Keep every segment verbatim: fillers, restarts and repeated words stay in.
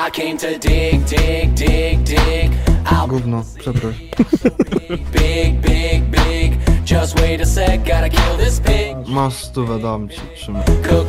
Gówno, przeproś. Masz stówę, dam ci, trzymaj.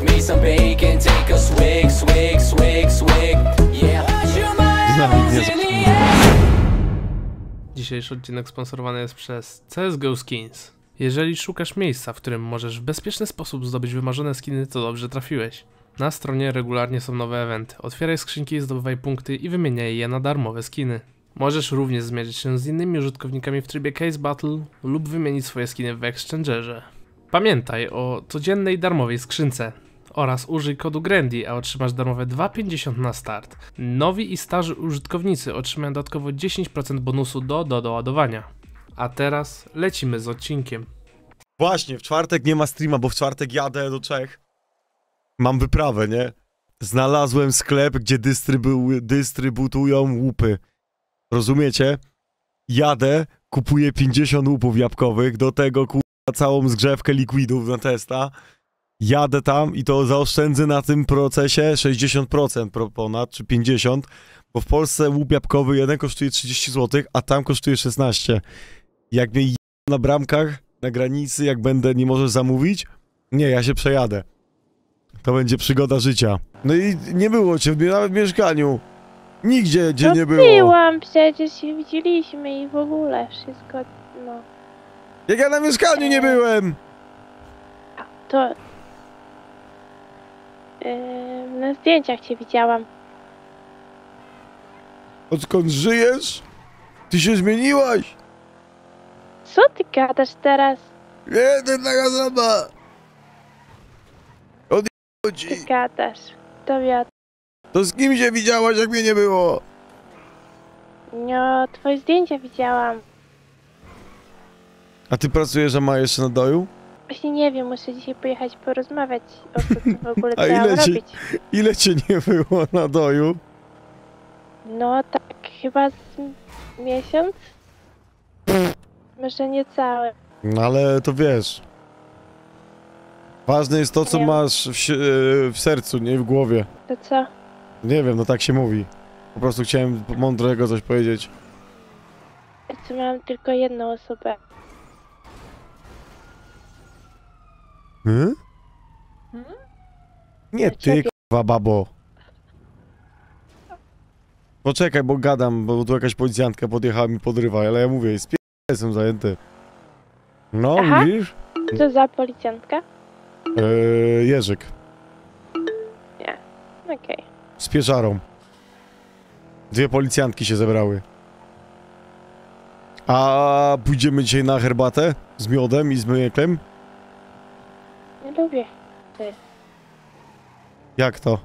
Dzisiejszy odcinek sponsorowany jest przez C S G O Skins. Jeżeli szukasz miejsca, w którym możesz w bezpieczny sposób zdobyć wymarzone skiny, to dobrze trafiłeś. Na stronie regularnie są nowe eventy. Otwieraj skrzynki, zdobywaj punkty i wymieniaj je na darmowe skiny. Możesz również zmierzyć się z innymi użytkownikami w trybie Case Battle lub wymienić swoje skiny w Exchangerze. Pamiętaj o codziennej darmowej skrzynce oraz użyj kodu GRANDY, a otrzymasz darmowe dwa pięćdziesiąt na start. Nowi i starzy użytkownicy otrzymają dodatkowo dziesięć procent bonusu do, do doładowania. A teraz lecimy z odcinkiem. Właśnie, w czwartek nie ma streama, bo w czwartek jadę do Czech. Mam wyprawę, nie? Znalazłem sklep, gdzie dystrybu dystrybutują łupy. Rozumiecie? Jadę, kupuję pięćdziesiąt łupów jabłkowych, do tego kurwa całą zgrzewkę likwidów na testa. Jadę tam i to zaoszczędzę na tym procesie sześćdziesiąt procent ponad, czy pięćdziesiąt procent, bo w Polsce łup jabłkowy jeden kosztuje trzydzieści złotych, a tam kosztuje szesnaście. Jak mnie je na bramkach, na granicy, jak będę, nie możesz zamówić? Nie, ja się przejadę. To będzie przygoda życia. No i nie było cię nawet w mieszkaniu. Nigdzie, gdzie no nie było. byłam, przecież się widzieliśmy i w ogóle wszystko, no. Jak ja na mieszkaniu nie byłem! A, to... Yy, na zdjęciach cię widziałam. Odkąd żyjesz? Ty się zmieniłaś! Co ty gadasz teraz? Nie, to taka sama! Odjechał Ty ci! gadasz. To ja... To z kim się widziałaś, jak mnie nie było? No, twoje zdjęcia widziałam. A ty pracujesz, a ma jeszcze na doju? Właśnie nie wiem, muszę dzisiaj pojechać porozmawiać o tym, co w ogóle A trzeba ile ci, robić. ile cię nie było na doju? No, tak chyba z miesiąc? Może nie cały. No ale to wiesz. Ważne jest to, co Nie. masz w, si- w sercu, nie w głowie. To co? Nie wiem, no tak się mówi. Po prostu chciałem mądrego coś powiedzieć. Co mam tylko jedną osobę. Hmm? Nie ty, Ciebie. k***wa babo. Poczekaj, bo gadam, bo tu jakaś policjantka podjechała mi podrywa, ale ja mówię, spie... jestem zajęty. No, Aha. widzisz? Co za policjantka? Eee, Jerzyk. Nie. Okej. Okay. Z pieczarą. Dwie policjantki się zebrały. A pójdziemy dzisiaj na herbatę? Z miodem i z mlekiem? Nie lubię. Ty. Jak to?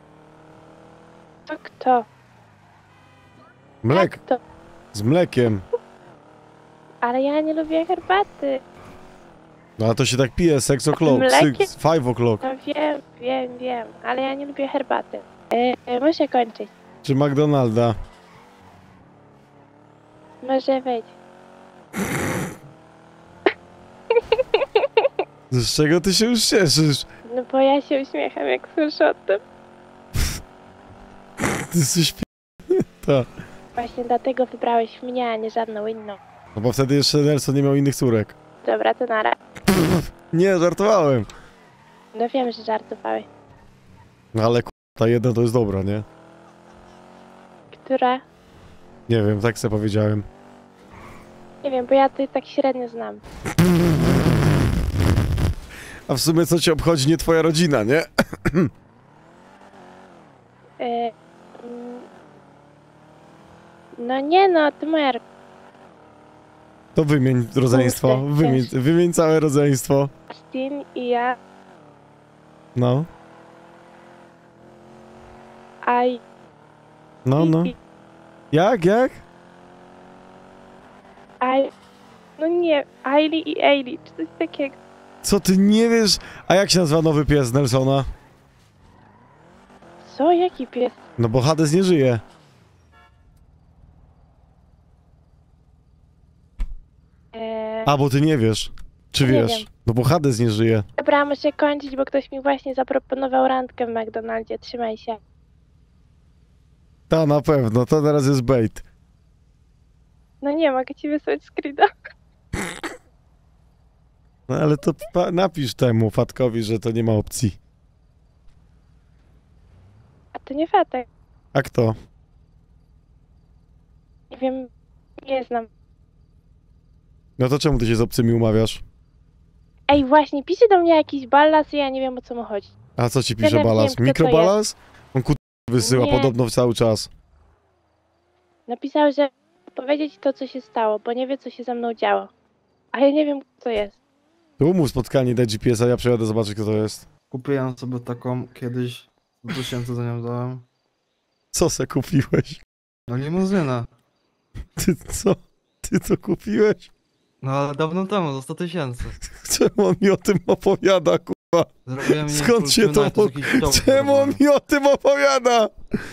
To kto? Mlek. Jak to? Z mlekiem. Ale ja nie lubię herbaty. No a to się tak pije, six o'clock, mlekiem? six, five o'clock. No wiem, wiem, wiem. Ale ja nie lubię herbaty. Yy, muszę kończyć. Czy McDonalda? Może wejdź. Z czego ty się już cieszysz? No bo ja się uśmiecham, jak słyszę o tym. Ty jesteś p***ta. Właśnie dlatego wybrałeś mnie, a nie żadną inną. No bo wtedy jeszcze Nelson nie miał innych córek. Dobra, to nara. Nie, żartowałem. No wiem, że żartowałeś. No ale k***, ta jedna to jest dobra, nie? Która? Nie wiem, tak sobie powiedziałem. Nie wiem, bo ja to tak średnio znam. A w sumie co cię obchodzi, nie twoja rodzina, nie? Yy, mm, no nie no, to moja... To wymień rodzeństwo, Kurde, wymień, też. wymień całe rodzeństwo. Justin i ja... No, I... no, no. Jak, jak? I... No nie, Ailey i Ailey, czy coś takiego. Co ty nie wiesz? A jak się nazywa nowy pies Nelsona? Co? Jaki pies? No bo Hades nie żyje. Eee, A, bo ty nie wiesz. Czy Nie wiesz? wiem. No bo Hades nie żyje. dobra, muszę kończyć, bo ktoś mi właśnie zaproponował randkę w McDonaldzie. Trzymaj się. Ta, na pewno, to teraz jest bait. No nie, mogę ci wysłać screena. No ale to pa- napisz temu Fatkowi, że to nie ma opcji. A to nie Fatek. A kto? Nie wiem, nie znam. No to czemu ty się z obcymi umawiasz? Ej, właśnie, pisze do mnie jakiś ballas i ja nie wiem, o co mu chodzi. A co ci Ja pisze nawet nie Balas? wiem, kto to Mikrobalas? On ku... wysyła Nie. podobno cały czas. Napisał, że powiedzieć to, co się stało, bo nie wie, co się ze mną działo. A ja nie wiem, co jest. To umów spotkanie, daj G P S a, ja przyjadę zobaczyć, kto to jest. Kupiłem sobie taką kiedyś, sto tysięcy za nią dałem. Co se kupiłeś? No limuzynę. Ty co? Ty to kupiłeś? No ale dawno temu, za sto tysięcy. Czemu on mi o tym opowiada, kurwa? Zrobiłem jej Skąd full się to... tonight, jest jakiś dowód Czemu on zrobiony. mi o tym opowiada?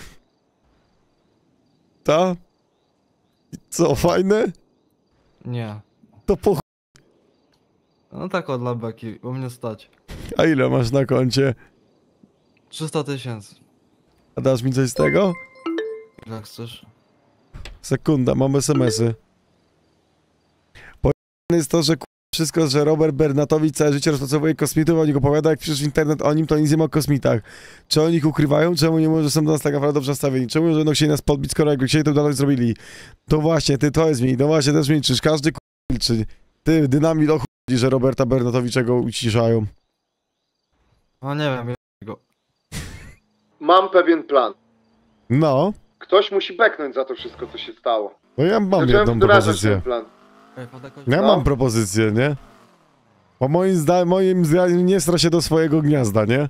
Ta? I co, fajne? Nie. To po ch... No tak od labeki, u mnie stać. A ile masz na koncie? trzysta tysięcy. A dasz mi coś z tego? Jak chcesz. Sekunda, mam es em esy. Po jest to, że ku- wszystko, że Robert Bernatowicz całe życie rozpracowuje kosmitów, on ich opowiada, jak piszesz w internet o nim, to nic nie ma o kosmitach. Czy oni ich ukrywają? Czemu nie może są do nas tak naprawdę dobrze nastawieni? Czemu że będą chcieli nas podbić, skoro jakby chcieli, to dalej zrobili? To właśnie, ty to jest mi, no właśnie, też milczysz, każdy ku... milczy. Ty, dynamit o chuj, że Roberta Bernatowiczego uciszają. No nie wiem, ja go. Mam pewien plan. No, Ktoś musi beknąć za to wszystko, co się stało. no ja mam Zacząłem jedną wdrażać propozycję. ten plan. Ej, Fadek, chodź. Ja No. mam propozycję, nie? Bo moim zdaniem, moim zdaniem nie stra się do swojego gniazda, nie?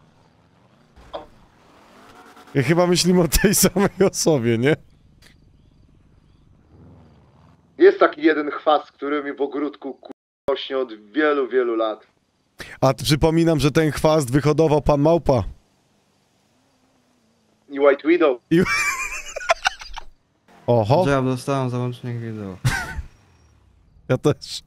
I chyba myślimy o tej samej osobie, nie? Jest taki jeden chwas, który mi w ogródku ku... rośnie od wielu, wielu lat. A t- przypominam, że ten chwast wyhodował pan Małpa. I White Widow. Oho, Że ja dostałem załącznik wideo. ja też.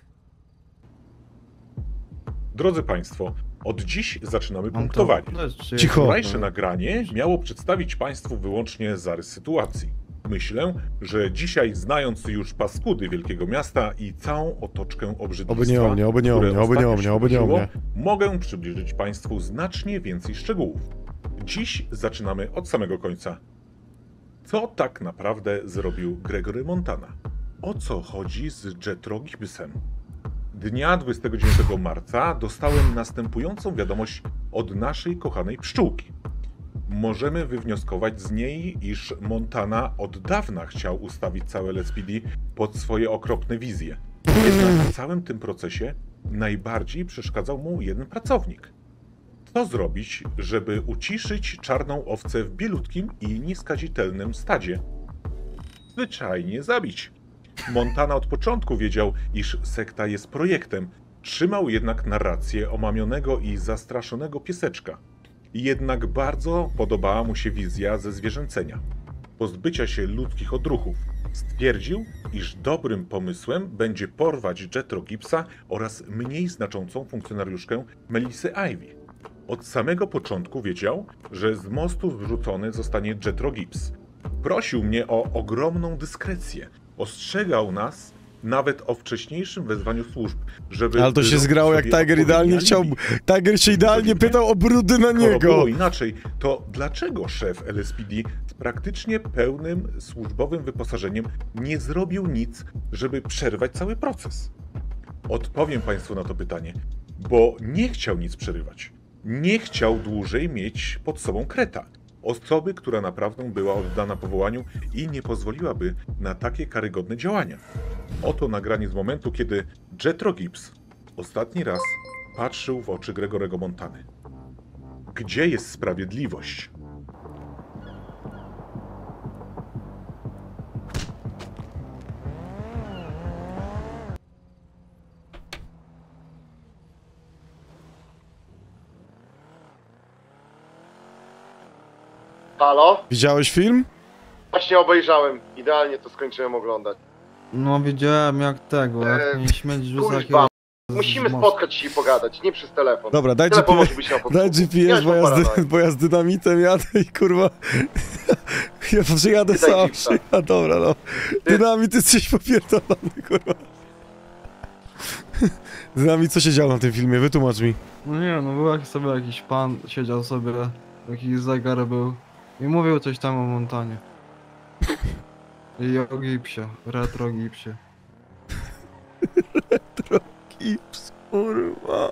Drodzy Państwo, od dziś zaczynamy Mam to- punktowanie. to jest trzy- Cicho. Wczorajsze nagranie miało przedstawić Państwu wyłącznie zarys sytuacji. Myślę, że dzisiaj, znając już paskudy wielkiego miasta i całą otoczkę obrzydlistwa, Oby nie o mnie, oby nie o które mnie, oby nie o ostatnio mnie, się oby nie o wydarzyło, mnie. mogę przybliżyć Państwu znacznie więcej szczegółów. Dziś zaczynamy od samego końca. Co tak naprawdę zrobił Gregory Montana? O co chodzi z Jetro Gibbsem? Dnia dwudziestego dziewiątego marca dostałem następującą wiadomość od naszej kochanej pszczółki. Możemy wywnioskować z niej, iż Montana od dawna chciał ustawić całe L S P D pod swoje okropne wizje. Jednak w całym tym procesie najbardziej przeszkadzał mu jeden pracownik. Co zrobić, żeby uciszyć czarną owcę w bielutkim i nieskazitelnym stadzie? Zwyczajnie zabić. Montana od początku wiedział, iż sekta jest projektem, trzymał jednak narrację omamionego i zastraszonego pieseczka. Jednak bardzo podobała mu się wizja ze zwierzęcenia, pozbycia się ludzkich odruchów. Stwierdził, iż dobrym pomysłem będzie porwać Jetro Gibbsa oraz mniej znaczącą funkcjonariuszkę Melissę Ivy. Od samego początku wiedział, że z mostu zrzucony zostanie Jetro Gibbs. Prosił mnie o ogromną dyskrecję. Ostrzegał nas nawet o wcześniejszym wezwaniu służb, żeby... Ale to się wyrobić zgrało, jak sobie Tiger idealnie odpowiedni chciał... alibi. Tiger się idealnie pytał o brudy na Skoro niego. było inaczej, to dlaczego szef L S P D z praktycznie pełnym służbowym wyposażeniem nie zrobił nic, żeby przerwać cały proces? Odpowiem Państwu na to pytanie, bo nie chciał nic przerywać. Nie chciał dłużej mieć pod sobą kreta. Osoby, która naprawdę była oddana powołaniu i nie pozwoliłaby na takie karygodne działania. Oto nagranie z momentu, kiedy Jetro Gibbs ostatni raz patrzył w oczy Gregorego Montany. Gdzie jest sprawiedliwość? Halo? Widziałeś film? Właśnie obejrzałem. Idealnie to skończyłem oglądać. No widziałem jak tego, jak Eee, mnie śmieć rzuca kurwa, jakiegoś z- Musimy z mostu. spotkać się i pogadać, nie przez telefon. Dobra, daj Telefon G P S, może być na daj G P S, bo ja, z, bo ja z dynamitem jadę i kurwa... Ja przyjadę Pytaj sam, Gipsa. przyjadę, dobra, no. Dynamit, ty jesteś popierdolony, kurwa. Dynamit, co się działo na tym filmie? Wytłumacz mi. No nie, no był jakiś sobie jakiś pan, siedział sobie, jakiś zegar był i mówił coś tam o Montanie. I o gipsie, retro gipsie. Gips, kurwa.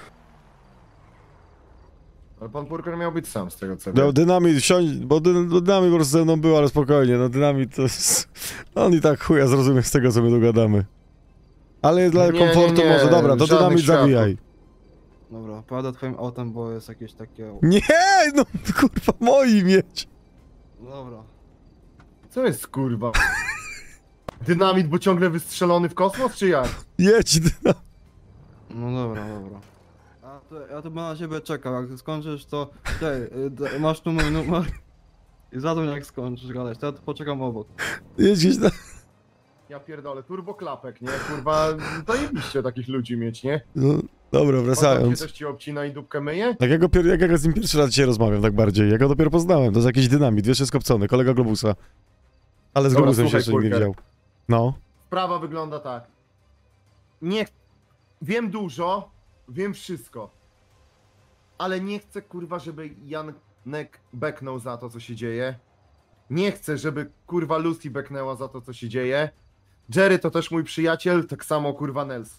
Ale pan Purker miał być sam z tego co No, wiem. dynamit, wsiądź, bo dy, bo dynamit po prostu ze mną był, ale spokojnie, no dynamit to jest... No on i tak chuja zrozumie z tego, co my dogadamy. Ale dla Nie, nie, komfortu nie, może, dobra, to żadnych dynamit światów. zabijaj. Dobra, pojadę twoim autem, bo jest jakieś takie... Nie, no kurwa, moi mieć. Dobra. Co jest kurwa? Dynamit, bo ciągle wystrzelony w kosmos, czy jak? Jedź, dynamit. No dobra, dobra. A to, ja tu będę na ciebie czekał, jak skończysz to... Czekaj, y, d- masz tu mój numer i zadzwoń jak skończysz gadać, to ja tu poczekam obok. Jedź gdzieś na... Ja pierdolę, turboklapek, nie? Kurwa, zajebiście takich ludzi mieć, nie? No, dobra, On wracając. się też ci obcina i dupkę myje? Tak jak, opier- jak ja z nim pierwszy raz dzisiaj rozmawiam, tak bardziej. Ja go dopiero poznałem, to jest jakiś dynamit, wiesz, jest kopcony, kolega Globusa. Ale z Dobra, Globusem się słuchaj, jeszcze nie Purker. widział. No. Sprawa wygląda tak. Nie... ch- Wiem dużo, wiem wszystko. Ale nie chcę, kurwa, żeby Janek beknął za to, co się dzieje. Nie chcę, żeby, kurwa, Lucy beknęła za to, co się dzieje. Jerry to też mój przyjaciel, tak samo, kurwa, Nels.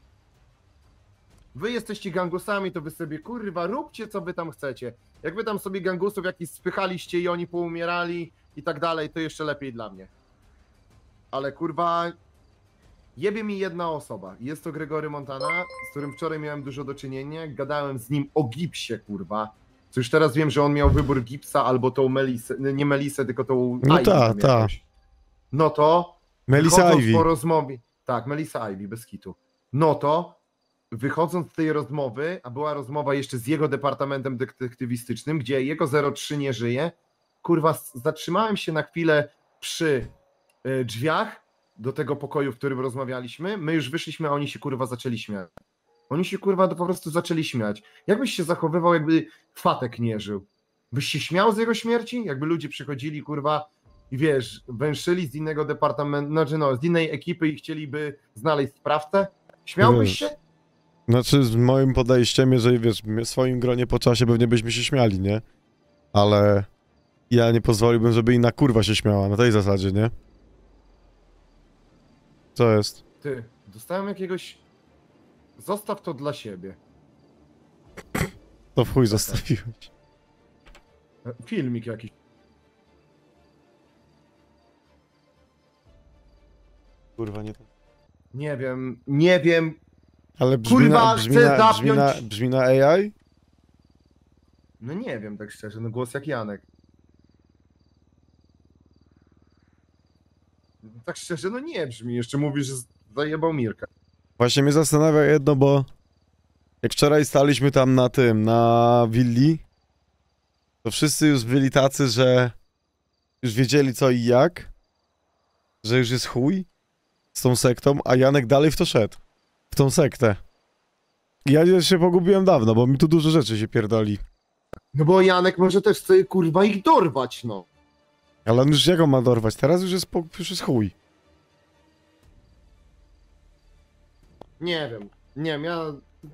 Wy jesteście gangusami, to wy sobie, kurwa, róbcie, co wy tam chcecie. Jak wy tam sobie gangusów jakiś spychaliście i oni poumierali i tak dalej, to jeszcze lepiej dla mnie. Ale, kurwa, jebie mi jedna osoba. Jest to Gregory Montana, z którym wczoraj miałem dużo do czynienia. Gadałem z nim o gipsie, kurwa. Co już teraz wiem, że on miał wybór gipsa albo tą Melisę, nie Melisę, tylko tą No Ivy ta, tam ta. jakąś. No to Melissa wychodząc Ivy. po rozmowie... Tak, Melissa Ivy, bez kitu. No to wychodząc z tej rozmowy, a była rozmowa jeszcze z jego departamentem detektywistycznym, gdzie jego zero trzy nie żyje, kurwa, s- zatrzymałem się na chwilę przy y, drzwiach do tego pokoju, w którym rozmawialiśmy. My już wyszliśmy, a oni się kurwa zaczęli śmiać. Oni się kurwa po prostu zaczęli śmiać. Jakbyś się zachowywał, jakby Fatek nie żył? Byś się śmiał z jego śmierci? Jakby ludzie przychodzili, kurwa, i wiesz, węszyli z innego departamentu, znaczy no, z innej ekipy i chcieliby znaleźć sprawcę? Śmiałbyś Wiesz. się? Znaczy, z moim podejściem, jeżeli wiesz, w swoim gronie po czasie pewnie byśmy się śmiali, nie? Ale ja nie pozwoliłbym, żeby inna kurwa się śmiała, na tej zasadzie, nie? Co jest? Ty, dostałem jakiegoś... Zostaw to dla siebie. To w chuj zostawiłeś. E, Filmik jakiś. Kurwa, nie to. Nie wiem, nie wiem. Ale brzmi Kurwa, na, brzmi, chcę na, brzmi, na, zapiąć- brzmi na A I? No nie wiem, tak szczerze, no głos jak Janek. Tak szczerze, no nie brzmi. Jeszcze mówisz, że zajebał Mirka. Właśnie mnie zastanawia jedno, bo jak wczoraj staliśmy tam na tym, na willi, to wszyscy już byli tacy, że już wiedzieli co i jak, że już jest chuj z tą sektą, a Janek dalej w to szedł, w tą sektę. I ja już się pogubiłem dawno, bo mi tu dużo rzeczy się pierdoli. No bo Janek może też chce kurwa ich dorwać, no. Ale on już jak on ma dorwać? Teraz już jest, po, już jest chuj. Nie wiem, nie wiem, ja...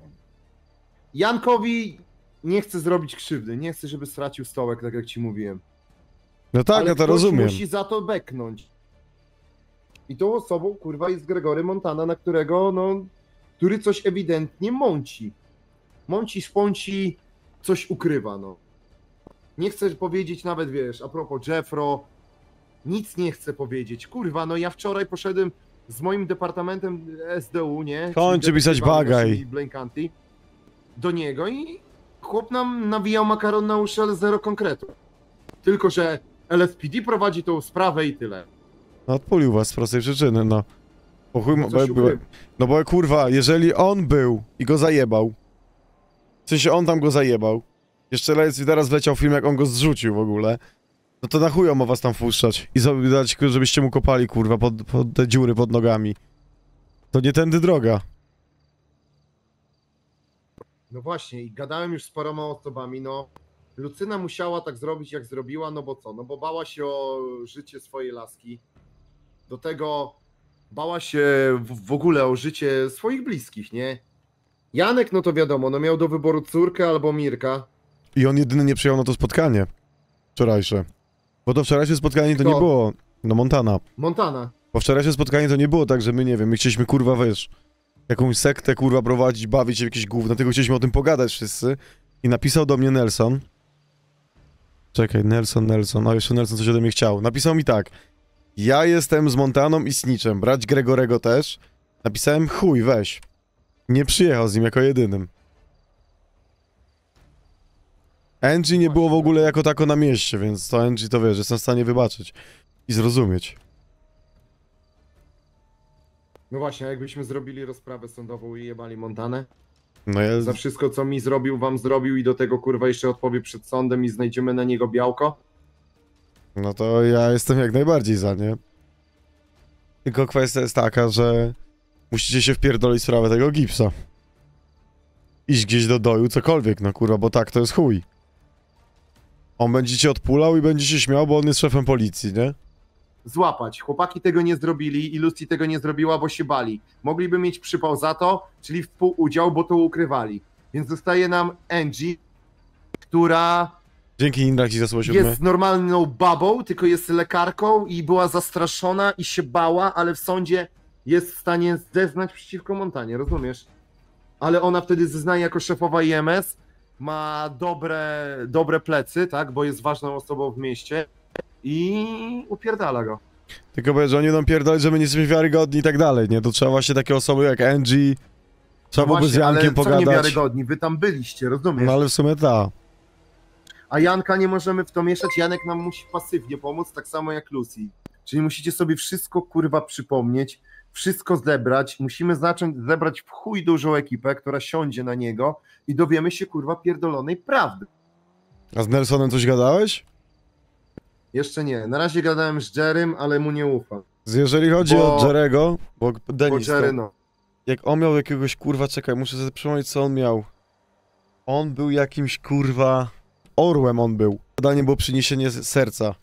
Jankowi nie chcę zrobić krzywdy, nie chcę, żeby stracił stołek, tak jak ci mówiłem. No tak, Ale ja to ktoś rozumiem. musi za to beknąć. I tą osobą, kurwa, jest Gregory Montana, na którego, no, który coś ewidentnie mąci. Mąci, szpąci, coś ukrywa, no. Nie chcę powiedzieć nawet, wiesz, a propos Jeffro, nic nie chcę powiedzieć. Kurwa, no ja wczoraj poszedłem z moim departamentem S D U, nie? Kończy Czyli pisać detektywami bagaj. naszymi Blaine County, do niego i chłop nam nawijał makaron na uszy, ale zero konkretu. Tylko, że L S P D prowadzi tą sprawę i tyle. No odpulił was z prostej przyczyny, no. Po chuj, No, bo, coś bo, ukrył. no bo kurwa, jeżeli on był i go zajebał, w sensie on tam go zajebał, jeszcze raz teraz wleciał film, jak on go zrzucił w ogóle, no to na chuj on ma was tam wpuszczać i sobie dać, żebyście mu kopali, kurwa, pod, pod te dziury pod nogami. To nie tędy droga. No właśnie, i gadałem już z paroma osobami, no Lucyna musiała tak zrobić, jak zrobiła, no bo co? No bo bała się o życie swojej laski. Do tego bała się w, w ogóle o życie swoich bliskich, nie? Janek, no to wiadomo, no miał do wyboru córkę albo Mirka. I on jedyny nie przyjął na to spotkanie. Wczorajsze. Bo to wczorajsze spotkanie to Kto? nie było... No Montana. Montana. Bo wczorajsze spotkanie to nie było tak, że my, nie wiem, my chcieliśmy, kurwa, wiesz, jakąś sektę, kurwa, prowadzić, bawić się w jakieś gówno, tylko chcieliśmy o tym pogadać wszyscy. I napisał do mnie Nelson. Czekaj, Nelson, Nelson, a jeszcze Nelson coś ode mnie chciał. Napisał mi tak. Ja jestem z Montaną i Snitchem, brać Gregorego też. Napisałem, chuj, weź. Nie przyjechał z nim jako jedynym. Angie nie było w ogóle jako tako na mieście, więc to Angie to wiesz, jestem w stanie wybaczyć i zrozumieć. No właśnie, a jakbyśmy zrobili rozprawę sądową i jebali Montanę? No ja... Za wszystko, co mi zrobił, wam zrobił i do tego kurwa jeszcze odpowie przed sądem i znajdziemy na niego białko? No to ja jestem jak najbardziej za, nie? Tylko kwestia jest taka, że musicie się wpierdolić w sprawę tego gipsa. Iść gdzieś do doju, cokolwiek, no kurwa, bo tak to jest chuj. On będzie cię odpulał i będzie się śmiał, bo on jest szefem policji, nie? Złapać. Chłopaki tego nie zrobili i Lucy tego nie zrobiła, bo się bali. Mogliby mieć przypał za to, czyli współudział, bo to ukrywali. Więc zostaje nam Angie, która Dzięki Indraki za słowo siódme. jest normalną babą, tylko jest lekarką i była zastraszona i się bała, ale w sądzie jest w stanie zeznać przeciwko Montanie, rozumiesz? Ale ona wtedy zeznaje jako szefowa I M S, ma dobre, dobre plecy, tak, bo jest ważną osobą w mieście i upierdala go. Tylko powiedz, że oni będą pierdolić, że my nie jesteśmy wiarygodni i tak dalej, nie? To trzeba właśnie takie osoby jak Angie, trzeba byłoby z Właśnie, ale Jankiem co pogadać. niewiarygodni, wy tam byliście, rozumiesz? No ale w sumie ta. A Janka nie możemy w to mieszać, Janek nam musi pasywnie pomóc, tak samo jak Lucy. Czyli musicie sobie wszystko kurwa przypomnieć, wszystko zebrać, musimy zacząć zebrać w chuj dużą ekipę, która siądzie na niego i dowiemy się kurwa pierdolonej prawdy. A z Nelsonem coś gadałeś? Jeszcze nie, na razie gadałem z Jerrym, ale mu nie ufam. Jeżeli chodzi Bo- o Jerego, bo Bo Denis, Jerry to, no. jak on miał jakiegoś kurwa, czekaj, muszę sobie przypomnieć co on miał. On był jakimś kurwa... Orłem on był. Zadanie było przyniesienie z- serca.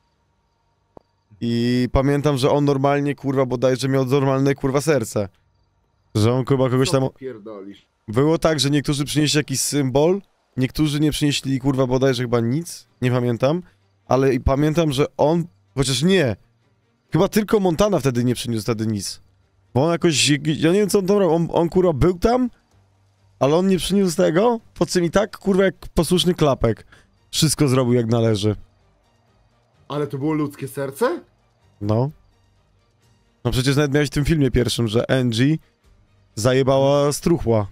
I pamiętam, że on normalnie kurwa bodajże miał normalne kurwa serce. Że on kurwa kogoś Co tam... ty pierdolisz? Było tak, że niektórzy przynieśli jakiś symbol, niektórzy nie przynieśli kurwa bodajże chyba nic, nie pamiętam, ale i pamiętam, że on, chociaż nie, chyba tylko Montana wtedy nie przyniósł wtedy nic. Bo on jakoś, ja nie wiem co on tam robił, on, on kurwa był tam, ale on nie przyniósł tego, po czym i tak kurwa jak posłuszny klapek. Wszystko zrobił jak należy. Ale to było ludzkie serce? No. No przecież nawet miałeś w tym filmie pierwszym, że Angie zajebała struchła.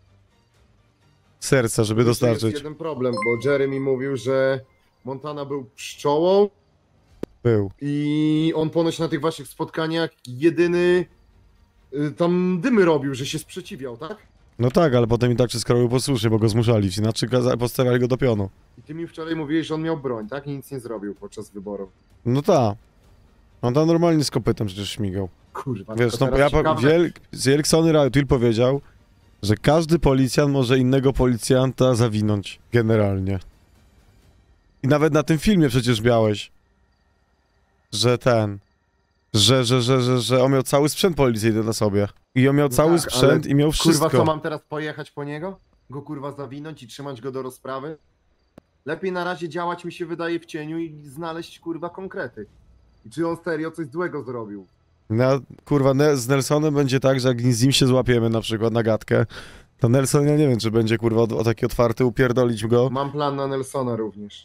Serca, żeby Jeszcze dostarczyć. jest jeden problem, bo Jerry mi mówił, że Montana był pszczołą Był. i on ponoć na tych waszych spotkaniach jedyny y, tam dymy robił, że się sprzeciwiał, tak? No tak, ale potem i tak wszystko robił posłusznie, bo go zmuszali, inaczej kaza- postawiali go do pionu. I ty mi wczoraj mówiłeś, że on miał broń, tak? I nic nie zrobił podczas wyborów. No tak. On tam normalnie z kopytem przecież śmigał. Kurwa, Wiesz, tylko no, teraz ja pa- ciekawe- Wiel- Zielksony Rautil powiedział, że każdy policjant może innego policjanta zawinąć, generalnie. I nawet na tym filmie przecież miałeś, że ten, że, że, że, że, że on miał cały sprzęt policyjny na sobie. I on miał No cały tak, sprzęt ale i miał wszystko. Kurwa, co mam teraz pojechać po niego? Go kurwa zawinąć i trzymać go do rozprawy? Lepiej na razie działać mi się wydaje w cieniu i znaleźć kurwa konkrety. I czy on serio coś złego zrobił? Na, kurwa, ne- z Nelsonem będzie tak, że jak z nim się złapiemy na przykład na gadkę, to Nelson, ja nie wiem, czy będzie kurwa o, o taki otwarty upierdolić go. Mam plan na Nelsona również.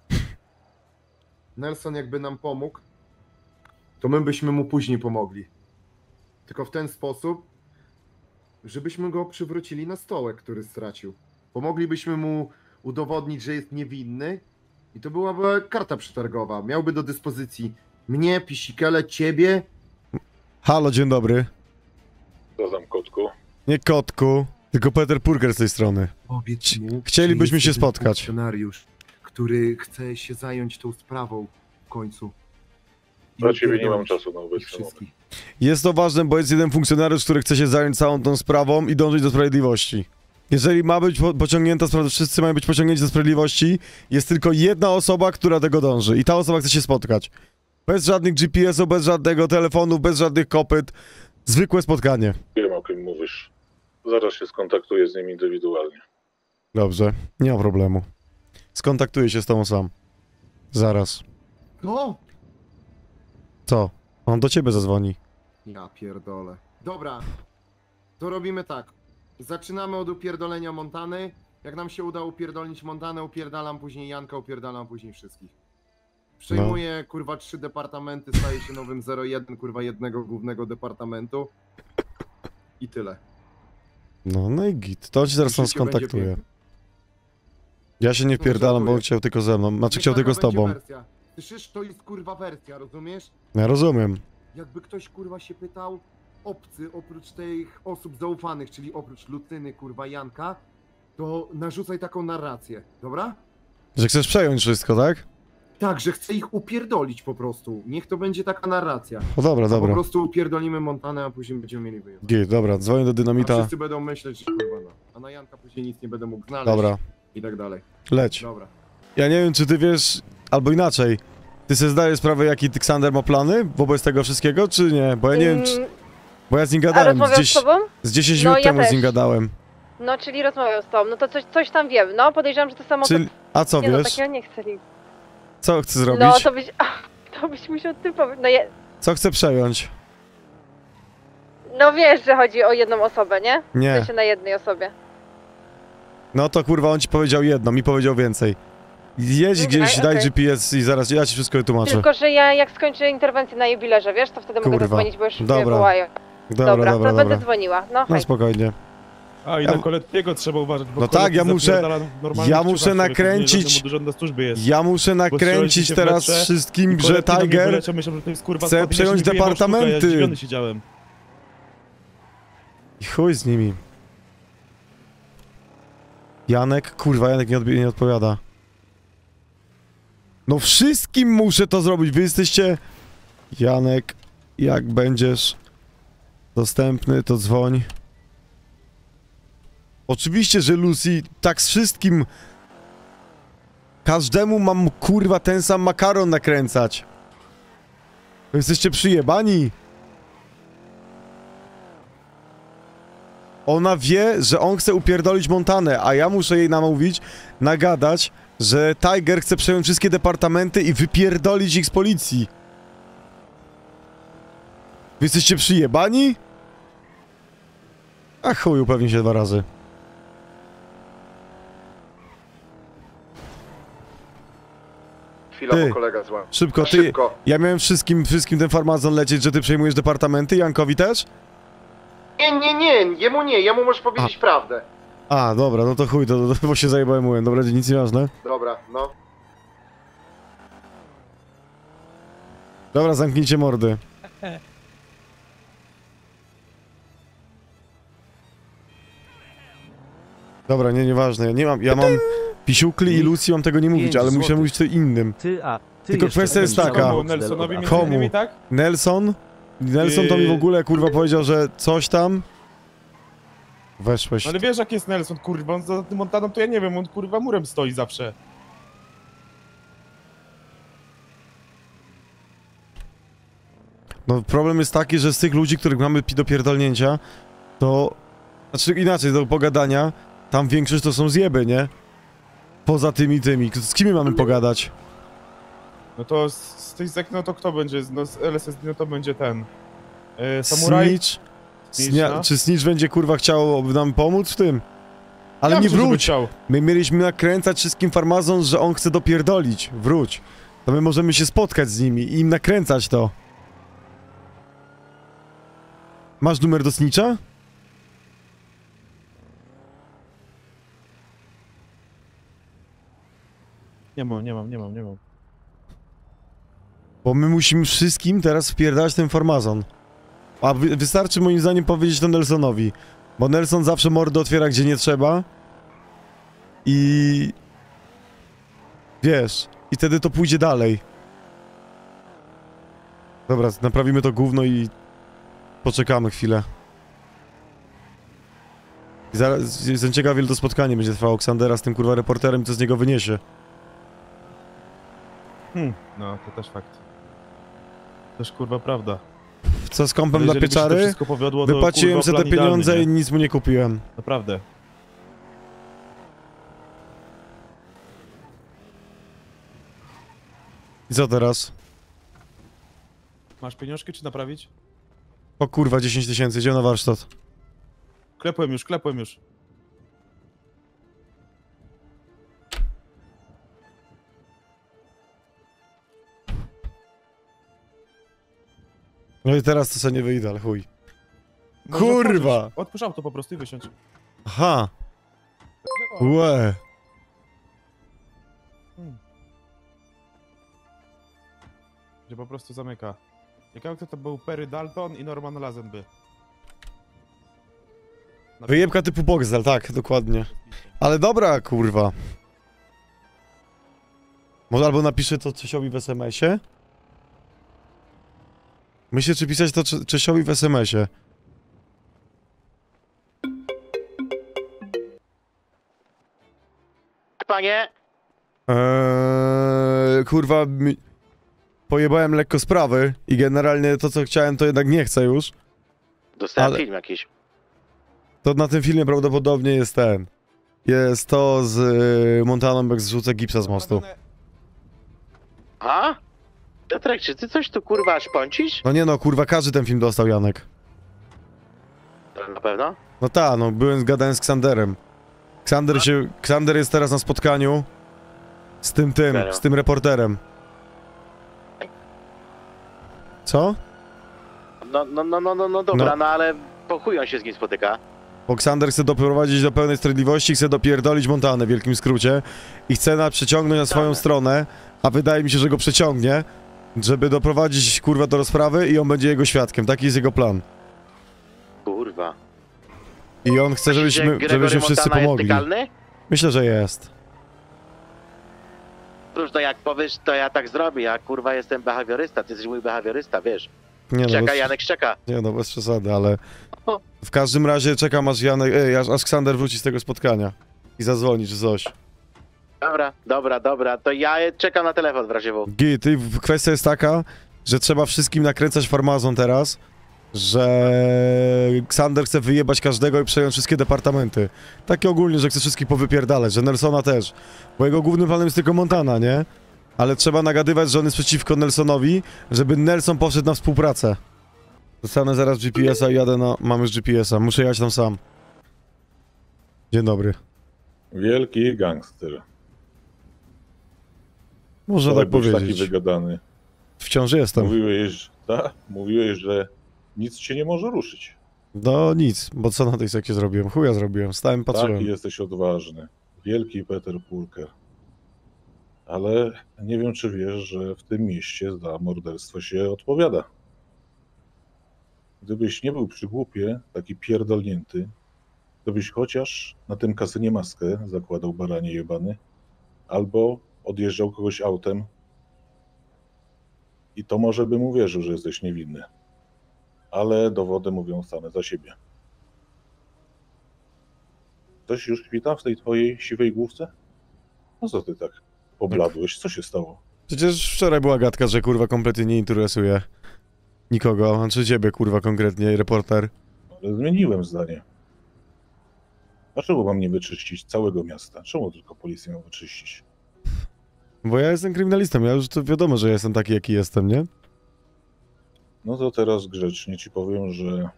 Nelson jakby nam pomógł, to my byśmy mu później pomogli. Tylko w ten sposób, żebyśmy go przywrócili na stołek, który stracił. Pomoglibyśmy mu udowodnić, że jest niewinny i to byłaby karta przetargowa. Miałby do dyspozycji mnie, Pisikele, ciebie. Halo, dzień dobry. Co tam, kotku? Nie kotku, tylko Peter Purker z tej strony. Powiedz mu, Chcielibyśmy że się jest jeden spotkać. funkcjonariusz, który chce się zająć tą sprawą w końcu. I Dla ciebie nie mam upierdolić czasu na ich obecny moment. wszystkich. Jest to ważne, bo jest jeden funkcjonariusz, który chce się zająć całą tą sprawą i dążyć do sprawiedliwości. Jeżeli ma być po- pociągnięta sprawa, wszyscy mają być pociągnięci do sprawiedliwości, jest tylko jedna osoba, która tego dąży i ta osoba chce się spotkać. Bez żadnych G P S-ów, bez żadnego telefonu, bez żadnych kopyt. Zwykłe spotkanie. Wiem, o kim mówisz. Zaraz się skontaktuję z nim indywidualnie. Dobrze, nie ma problemu. Skontaktuję się z tobą sam. Zaraz. No! Co? On do ciebie zadzwoni. Ja pierdolę. Dobra, to robimy tak. Zaczynamy od upierdolenia Montany. Jak nam się uda upierdolić Montanę, upierdalam później Janka, upierdalam później wszystkich. Przejmuję, kurwa, trzy departamenty, staje się nowym zero jeden, kurwa, jednego głównego departamentu. I tyle. No, no i git. To on się zaraz tam Życie będzie skontaktuje. piękne. Ja się nie No, wpierdalam, bo on żartuję. chciał tylko ze mną. Znaczy Niech chciał taka tylko z będzie tobą. Wersja. Słyszysz, to jest kurwa wersja, rozumiesz? Ja rozumiem. Jakby ktoś kurwa się pytał, obcy oprócz tych osób zaufanych, czyli oprócz Lucyny, kurwa, Janka, to narzucaj taką narrację, dobra? Że chcesz przejąć wszystko, tak? Tak, że chcę ich upierdolić po prostu. Niech to będzie taka narracja. No dobra, Po dobra. prostu upierdolimy Montanę, a później będziemy mieli wyjazd. Git, dobra, dzwonię do A Dynamita. wszyscy będą myśleć, że kurwa no. A na Janka później nic nie będę mógł znaleźć. Dobra, I tak dalej. leć. Dobra. Ja nie wiem, czy ty wiesz, albo inaczej. Ty sobie zdajesz sprawę, jaki Xander ma plany wobec tego wszystkiego, czy nie? Bo ja nie wiem, czy... Mm, Bo ja z nim A gadałem, rozmawiał gdzieś, z tobą? z dziesięć No, minut ja temu z nim też. gadałem. No, czyli rozmawiał z tobą. No to coś, coś tam wiem. No, podejrzewam, że to samo... Czyli, a co Nie no, wiesz? takiego nie chcę nic. Co chce zrobić? No, to byś... To byś musiał ty powiedzieć. No, je... Co chce przejąć? no wiesz, że chodzi o jedną osobę, nie? W Nie. sensie na jednej osobie. No to kurwa, on ci powiedział jedno, mi powiedział więcej. Jedź Okej, gdzieś, daj okej. G P S i zaraz ja ci wszystko wytłumaczę. Tylko, że ja jak skończę interwencję na jubilerze, wiesz, to wtedy mogę Kurwa. zadzwonić, bo już mnie Dobra. wołają. Dobra, Dobra, dobra, to dobra. będę dzwoniła. No, No hej. spokojnie. A i Ja- na Kolettiego trzeba uważać, bo No Koletti tak, ja muszę- zapierdala normalnie ja w muszę ciuchach, człowieku, nakręcić- nie, że mu na służbie jest. Ja muszę nakręcić się w teraz metrze wszystkim, I że Koletti do mnie Tiger wyleciał, myślał, że to jest, kurwa, chce spadnie, przejąć że mi wyjebał sztukę, departamenty. Ja zdziwiony siedziałem. I chuj z nimi. Janek? Kurwa, Janek nie, odbi- nie odpowiada. No wszystkim muszę to zrobić, wy jesteście... Janek, jak będziesz dostępny, to dzwoń. Oczywiście, że Lucy, tak z wszystkim... Każdemu mam, kurwa, ten sam makaron nakręcać. Wy jesteście przyjebani. Ona wie, że on chce upierdolić Montanę, a ja muszę jej namówić, nagadać, że Tiger chce przejąć wszystkie departamenty i wypierdolić ich z policji. Wy jesteście przyjebani? A chuj, upewni się dwa razy. Chwila, Ty. bo kolega zła. Szybko, ty... Szybko. Ja miałem wszystkim, wszystkim ten farmazon lecieć, że ty przejmujesz departamenty, Jankowi też? Nie, nie, nie, jemu nie, jemu możesz powiedzieć prawdę. A, dobra, no to chuj, to, to, to bo się zajebałem, mówię. Dobra, nic nieważne. Dobra, no. Dobra, zamknijcie mordy. Dobra, nie, nieważne, ja nie mam, ja mam Pisiukli i Lucy, mam tego nie mówić, ale muszę mówić co innym. Ty, a ty Tylko jeszcze kwestia jest będziesz taka. Komu? miał Nelsonowi Dobra. między Komu? innymi, tak? Nelson? Nelson to mi w Yy. ogóle, kurwa, powiedział, że coś tam... Weszłeś... Ale wiesz jak jest Nelson, kurwa, on za tym Montaną to ja nie wiem, on kurwa murem stoi zawsze. No problem jest taki, że z tych ludzi, których mamy pi- do pierdolnięcia, to... Znaczy inaczej, do pogadania, tam większość to są zjeby, nie? Poza tymi tymi, z kim my mamy pogadać? No to z, z tych zek, no to kto będzie? No z L S S D no to będzie ten. E, Samuraj? Snitch? Snitch, Snia- no. Czy Snitch będzie kurwa chciał nam pomóc w tym? Ale Ja nie myślę, żeby wróć! chciał. My mieliśmy nakręcać wszystkim farmazon, że on chce dopierdolić. Wróć. To my możemy się spotkać z nimi i im nakręcać to. Masz numer do Snitcha? Nie mam, nie mam, nie mam, nie mam. Bo my musimy wszystkim teraz wpierdalać ten farmazon. A wy wystarczy moim zdaniem powiedzieć to Nelsonowi. Bo Nelson zawsze mordę otwiera gdzie nie trzeba. I... Wiesz, i wtedy to pójdzie dalej. Dobra, naprawimy to gówno i... Poczekamy chwilę. I zaraz, jestem ciekaw, ile to spotkanie będzie trwało Ksandera z tym kurwa reporterem i co z niego wyniesie. Hmm, no to też fakt. Też kurwa prawda. Co z kompem Ale dla jeżeli by się to pieczary? wszystko powiodło, to, Wypłaciłem kurwa, sobie te plan pieniądze idealny, i nie? nic mu nie kupiłem. Naprawdę. I co teraz? Masz pieniążki czy naprawić? O kurwa, dziesięć tysięcy, idziemy na warsztat. Klepłem już, klepłem już. No i teraz to sobie nie wyjdę, ale chuj. Można Kurwa! otworzyć. Otwórz auto po prostu i wysiądź. Aha! Łe! Hmm. Gdzie po prostu zamyka. Ciekawe kto to był Perry Dalton i Norman Lazenby. Na Wyjebka typu Boxdel, tak, dokładnie. Ale dobra, kurwa. Może albo napiszę to Czesiowi w es em esie? Myślę, czy pisać to Cze- Czesiowi w es em esie. Panie? Eee, kurwa, mi... pojebałem lekko sprawy i generalnie to, co chciałem, to jednak nie chcę już. Dostałem Ale- film jakiś. To na tym filmie prawdopodobnie jest ten. Jest to z y, Montaną, jak zrzucę gipsa z mostu. A? Piotrek, czy ty coś tu kurwa szpącisz? No nie no, kurwa, każdy ten film dostał, Janek. Na pewno? No ta, no byłem zgadany z Ksanderem. Ksander się, Ksander jest teraz na spotkaniu z tym tym, Serio? z tym reporterem. Co? No, no, no, no, no, no dobra, No. no, ale po chuj on się z nim spotyka. Bo Ksander chce doprowadzić do pełnej sprawiedliwości, chce dopierdolić Montanę w wielkim skrócie i chce na przeciągnąć na swoją Montanę. stronę, a wydaje mi się, że go przeciągnie, żeby doprowadzić kurwa do rozprawy i on będzie jego świadkiem. Taki jest jego plan. Kurwa. I on chce, Myślisz, że żebyśmy, Gregory żebyśmy wszyscy Montana jest pomogli. tykalny? Myślę, że jest. Cóż, to jak powiesz, to ja tak zrobię. Ja kurwa jestem behawiorysta, ty jesteś mój behawiorysta, wiesz. Nie no, Czeka, bez, Janek szczeka. nie no, bez przesady, ale w każdym razie czekam aż Janek, ej, aż, aż Ksander wróci z tego spotkania i zadzwoni czy coś. Dobra, dobra, dobra, to ja czekam na telefon w razie W. Git, i kwestia jest taka, że trzeba wszystkim nakręcać farmazon teraz, że Ksander chce wyjebać każdego i przejąć wszystkie departamenty. Takie ogólnie, że chce wszystkich powypierdalać, że Nelsona też. Bo jego głównym planem jest tylko Montana, nie? Ale trzeba nagadywać, że on jest przeciwko Nelsonowi, żeby Nelson poszedł na współpracę. Dostanę zaraz G P S-a i jadę na... Mam już G P S-a, muszę jechać tam sam. Dzień dobry. Wielki gangster. Można Wczoraj tak byłeś taki powiedzieć. wygadany. Wciąż jestem. Mówiłeś, tak? Mówiłeś, że nic cię nie może ruszyć. No nic, bo co na tej sekcie zrobiłem? Chuja zrobiłem, stałem, patrzyłem. Taki jesteś odważny. Wielki Peter Pulker. Ale nie wiem, czy wiesz, że w tym mieście za morderstwo się odpowiada. Gdybyś nie był przygłupie, taki pierdolnięty, to byś chociaż na tym kasynie maskę zakładał, baranie jebany, albo odjeżdżał kogoś autem i to może bym uwierzył, że jesteś niewinny. Ale dowody mówią same za siebie. Coś już kwita w tej twojej siwej główce? No co ty tak pobladłeś? Co się stało? Przecież wczoraj była gadka, że kurwa kompletnie nie interesuje nikogo, a czy ciebie kurwa konkretnie, reporter. Ale zmieniłem zdanie. Dlaczego mam nie wyczyścić całego miasta? Czemu tylko policję miał wyczyścić? Bo ja jestem kryminalistą, ja już to wiadomo, że jestem taki jaki jestem, nie? No to teraz grzecznie ci powiem, że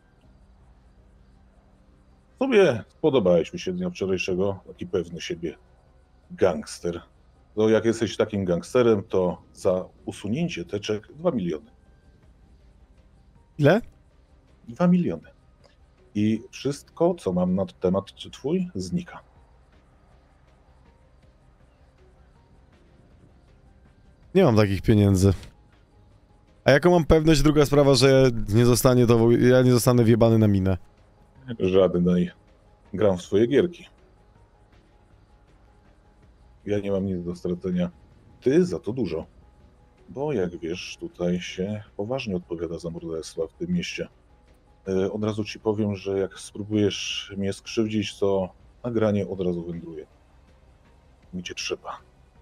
sobie spodobałeś mi się dnia wczorajszego, taki pewny siebie gangster. To jak jesteś takim gangsterem, to za usunięcie teczek dwa miliony. Ile? Dwa miliony. I wszystko, co mam na temat czy twój, znika. Nie mam takich pieniędzy. A jaką mam pewność, druga sprawa, że nie zostanie to, ja nie zostanę wjebany na minę. Żadnej. Gram w swoje gierki. Ja nie mam nic do stracenia. Ty za to dużo. Bo jak wiesz, tutaj się poważnie odpowiada za morderstwa w tym mieście. E, Od razu ci powiem, że jak spróbujesz mnie skrzywdzić, to nagranie od razu wędruje. Mi cię trzeba.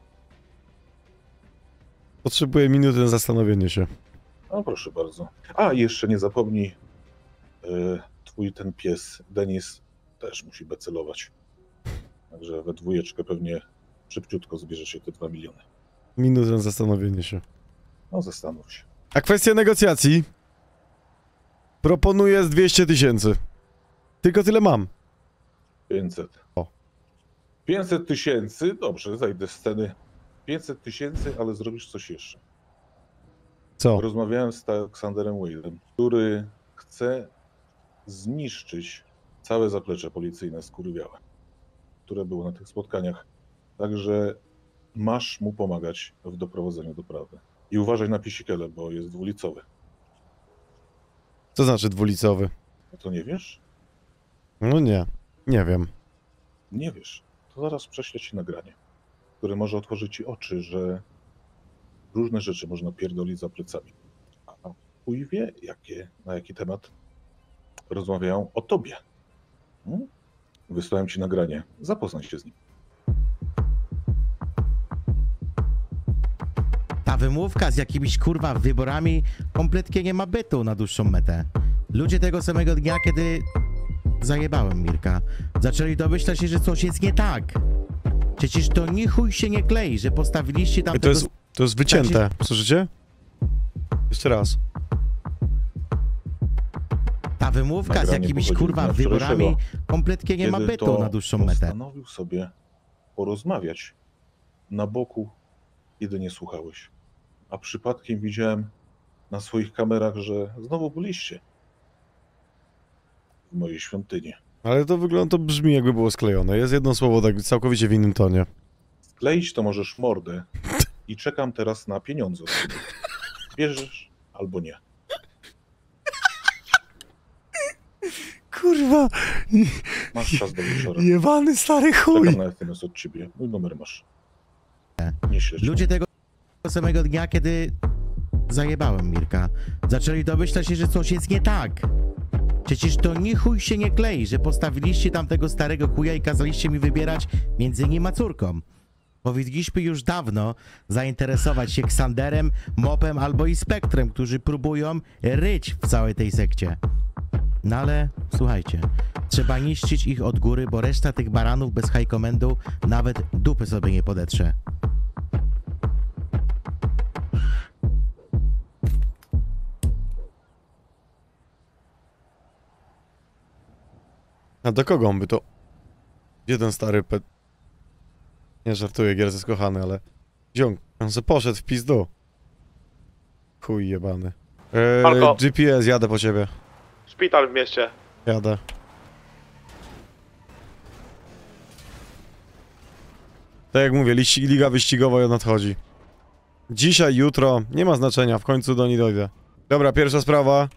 Potrzebuję minuty na zastanowienie się. No proszę bardzo. A, jeszcze nie zapomnij, e, twój ten pies, Denis, też musi becelować. Także we dwójeczkę pewnie szybciutko zbierzecie te dwa miliony. Minutę na zastanowienie się. No zastanów się. A kwestia negocjacji? Proponuję z dwieście tysięcy. Tylko tyle mam. pięćset. O. pięćset tysięcy, dobrze, zajdę z sceny. pięćset tysięcy, ale zrobisz coś jeszcze. Co? Rozmawiałem z Aleksanderem Wade'em, który chce zniszczyć całe zaplecze policyjne skurwiałe, które było na tych spotkaniach. Także masz mu pomagać w doprowadzeniu do prawdy. I uważaj na pisikele, bo jest dwulicowy. Co znaczy dwulicowy? No to nie wiesz? No nie, nie wiem. Nie wiesz. To zaraz prześlę ci nagranie, które może otworzyć ci oczy, że różne rzeczy można pierdolić za plecami. A chuj wie, jakie, na jaki temat rozmawiają o tobie. Hmm? Wysłałem ci nagranie. Zapoznaj się z nim. Ta wymówka z jakimiś kurwa wyborami kompletnie nie ma bytu na dłuższą metę. Ludzie tego samego dnia, kiedy zajebałem Mirka, zaczęli domyślać się, że coś jest nie tak. Przecież to ni chuj się nie klei, że postawiliście tam To tego... jest, to jest wycięte. Słyszycie? Jeszcze raz. Ta wymówka z Nagranie jakimiś pochodzi z kurwa dnia wyborami wczorajszego, kompletnie nie ma kiedy bytu to na dłuższą metę. postanowił sobie porozmawiać na boku, jedynie słuchałeś. A przypadkiem widziałem na swoich kamerach, że znowu byliście w mojej świątyni. Ale to wygląda, to brzmi jakby było sklejone. Jest jedno słowo tak całkowicie w innym tonie. Skleić to możesz mordę i czekam teraz na pieniądze od ciebie. Bierzesz albo nie. Kurwa. Masz czas do wieczora. Jebany stary chuj. Czekam na es em es od ciebie. Mój numer masz. Nie śledź. Ludzie tego samego dnia, kiedy zajebałem Mirka, zaczęli domyślać się, że coś jest nie tak. Przecież to ni chuj się nie klei, że postawiliście tam tego starego chuja i kazaliście mi wybierać między nim a córką. Powinniśmy już dawno zainteresować się Ksanderem, Mopem albo i Spektrem, którzy próbują ryć w całej tej sekcie. No ale słuchajcie, trzeba niszczyć ich od góry, bo reszta tych baranów bez high commandu nawet dupy sobie nie podetrze. A do kogo on by to... Jeden stary pet... Nie żartuję, Gierz jest kochany, ale... Ziąg, on se poszedł w pizdu. Chuj jebany. Eee, G P S, jadę po ciebie. Szpital w mieście. Jadę. Tak jak mówię, liści, liga wyścigowa nadchodzi. Dzisiaj, jutro, nie ma znaczenia, w końcu do niej dojdę. Dobra, pierwsza sprawa.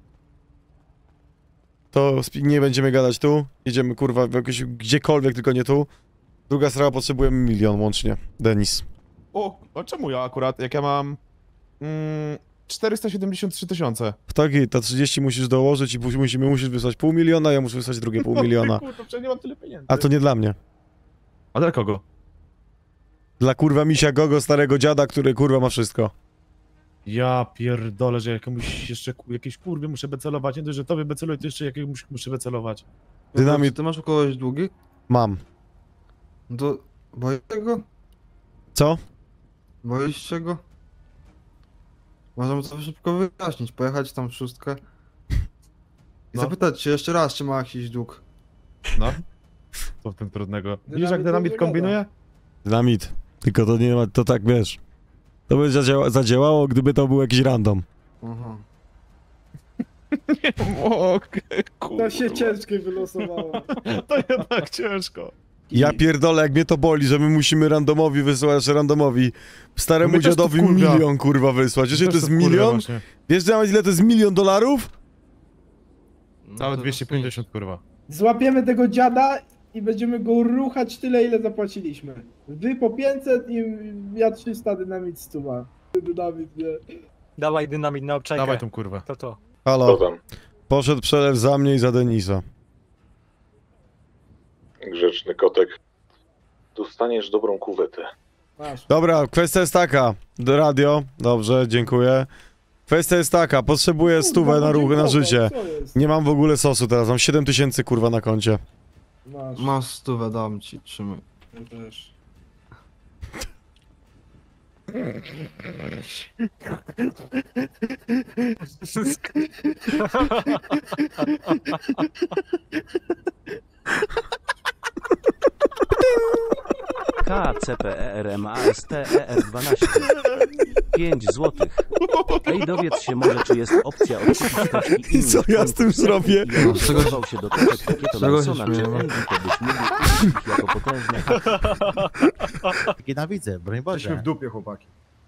To nie będziemy gadać tu. Jedziemy kurwa w jakieś, gdziekolwiek, tylko nie tu. Druga sprawa, potrzebujemy milion łącznie. Denis. O, a czemu ja akurat, jak ja mam... Mm, czterysta siedemdziesiąt trzy tysiące. W takiej, ta trzydzieści musisz dołożyć i musimy, musisz wysłać pół miliona, ja muszę wysłać drugie pół miliona. Kurwa, przecież nie mam tyle pieniędzy. A to nie dla mnie. A dla kogo? Dla kurwa misia Gogo, starego dziada, który kurwa ma wszystko. Ja pierdolę, że jakiemuś jeszcze jakiejś kurwie muszę becelować. Nie dość, że tobie beceluję, to jeszcze jakiemuś muszę becelować. Dynamit. Ty masz u kogoś długi? Mam. No to boisz się go? Co? Boisz się go? Możemy to szybko wyjaśnić, pojechać tam w szóstkę i No. zapytać się jeszcze raz, czy ma jakiś dług. No. Co w tym trudnego? Widzisz, jak dynamit kombinuje? Dynamit. Tylko to nie ma, to tak wiesz. To by zadziała, zadziałało, gdyby to był jakiś random. Aha. Nie mogę, kurwa. To się ciężko wylosowało. To jednak ciężko. Ja pierdolę, jak mnie to boli, że my musimy randomowi wysłać, randomowi staremu No mnie też to dziadowi wkurwia. milion kurwa wysłać. Wiesz, ile to Też jest to wkurwia milion? właśnie. Wiesz, nawet ile to jest milion dolarów? Całe dwieście pięćdziesiąt, kurwa. Złapiemy tego dziada i będziemy go ruchać tyle, ile zapłaciliśmy. Wy po pięćset i ja trzysta, dynamit sto. Dynamit, nie. Dawaj dynamit na obczajkę. Dawaj tą kurwę. To to. Halo. Co tam? Poszedł przelew za mnie i za Denisa. Grzeczny kotek. Dostaniesz dobrą kuwetę. Masz. Dobra, kwestia jest taka. Do radio, dobrze, dziękuję. Kwestia jest taka, potrzebuję stówę na ruch, na życie. Co jest? Nie mam w ogóle sosu teraz, mam siedem tysięcy kurwa na koncie. Masz. Masz stówę, dam ci, trzymaj. Ja też. K C P E R M A S T E R dwanaście. pięć złotych. Ej, dowiedz się może, czy jest opcja odkupić też i I co ja z tym zrobię? Ja stosował się do teczek pakietu Czego się Nelsona, czy śmiejemy? Andy, to byś mógł użyć ich jako potężne haki. Nienawidzę, broń Jesteśmy Boże. w dupie, chłopaki.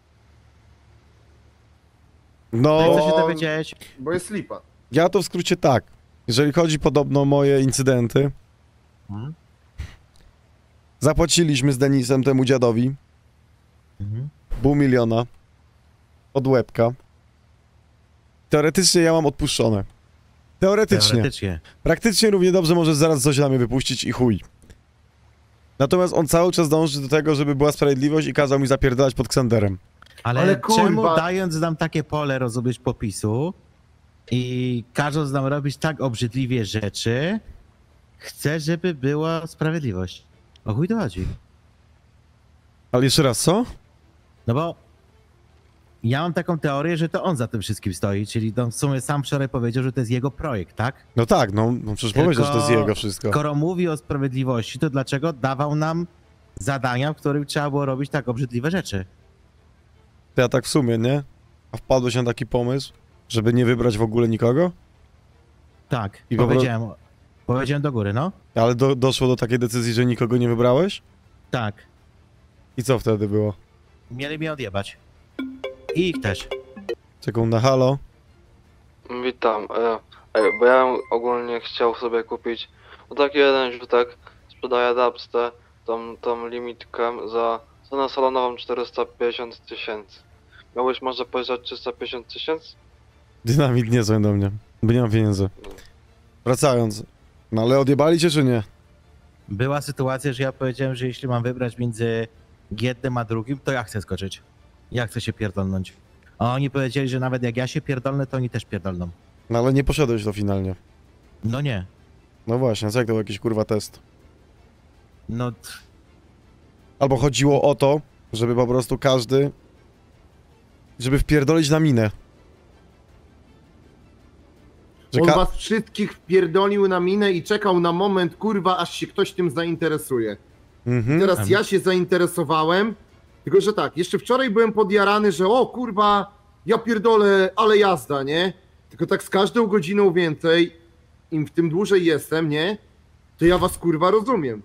No, Co się Bo- dowiedziałeś? Bo jest lipa. ja to w skrócie tak. Jeżeli chodzi podobno o moje incydenty, Mhm. zapłaciliśmy z Denisem temu dziadowi Mhm. pół miliona od łebka. Teoretycznie ja mam odpuszczone. Teoretycznie. Teoretycznie. Praktycznie równie dobrze może zaraz coś na mnie wypuścić i chuj. Natomiast on cały czas dąży do tego, żeby była sprawiedliwość i kazał mi zapierdalać pod ksenderem. Ale, Ale czemu kurwa- dając nam takie pole, rozumiesz, popisu i każąc nam robić tak obrzydliwie rzeczy, chce, żeby była sprawiedliwość? O chuj to chodzi? Ale jeszcze raz, co? No bo ja mam taką teorię, że to on za tym wszystkim stoi, czyli no w sumie sam wczoraj powiedział, że to jest jego projekt, tak? No tak, no, no przecież Tylko powiedział, że to jest jego wszystko. Skoro mówi o sprawiedliwości, to dlaczego dawał nam zadania, w których trzeba było robić tak obrzydliwe rzeczy? To ja tak w sumie, nie? A wpadłeś na taki pomysł, żeby nie wybrać w ogóle nikogo? Tak, I po pro- powiedziałem, powiedziałem do góry, no? Ale do, doszło do takiej decyzji, że nikogo nie wybrałeś? Tak. I co wtedy było? Mieli mnie odjebać. I ich też. Sekunda, halo? Witam, e, e, bo ja bym ogólnie chciał sobie kupić no taki jeden rzutek, sprzedaję Dubstę, tą, tą limitkę za cenę salonową czterysta pięćdziesiąt tysięcy. Miałbyś może powiedzieć trzysta pięćdziesiąt tysięcy? Dynamit nie dzwoń do mnie, bo nie mam pieniędzy. Wracając. No ale odjebali cię czy nie? Była sytuacja, że ja powiedziałem, że jeśli mam wybrać między jednym a drugim, to ja chcę skoczyć. Ja chcę się pierdolnąć. A oni powiedzieli, że nawet jak ja się pierdolnę, to oni też pierdolną. No ale nie poszedłeś to finalnie. No nie. No właśnie, co jak to był jakiś kurwa test? No, Albo chodziło o to, żeby po prostu każdy... Żeby wpierdolić na minę. Że On ka- was wszystkich wpierdolił na minę i czekał na moment, kurwa, aż się ktoś tym zainteresuje. Mhm. I teraz ja się zainteresowałem, tylko że tak, jeszcze wczoraj byłem podjarany, że o kurwa, ja pierdolę, ale jazda, nie? Tylko tak z każdą godziną więcej, im w tym dłużej jestem, nie? To ja was kurwa rozumiem.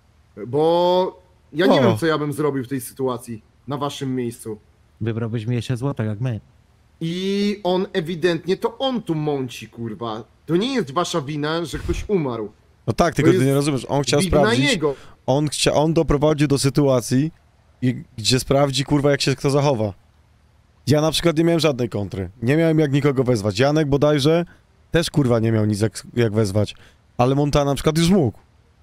Bo ja nie O. wiem, co ja bym zrobił w tej sytuacji na waszym miejscu. wybrałbyś mi jeszcze złota jak my. I on ewidentnie, to on tu mąci, kurwa. To nie jest wasza wina, że ktoś umarł. No tak, tylko To ty jest nie rozumiesz, on chciał wina sprawdzić... jego. On, chcia, on doprowadził do sytuacji, i, gdzie sprawdzi, kurwa, jak się kto zachowa. Ja na przykład nie miałem żadnej kontry. Nie miałem jak nikogo wezwać. Janek bodajże też, kurwa, nie miał nic jak, jak wezwać. Ale Montana na przykład już mógł.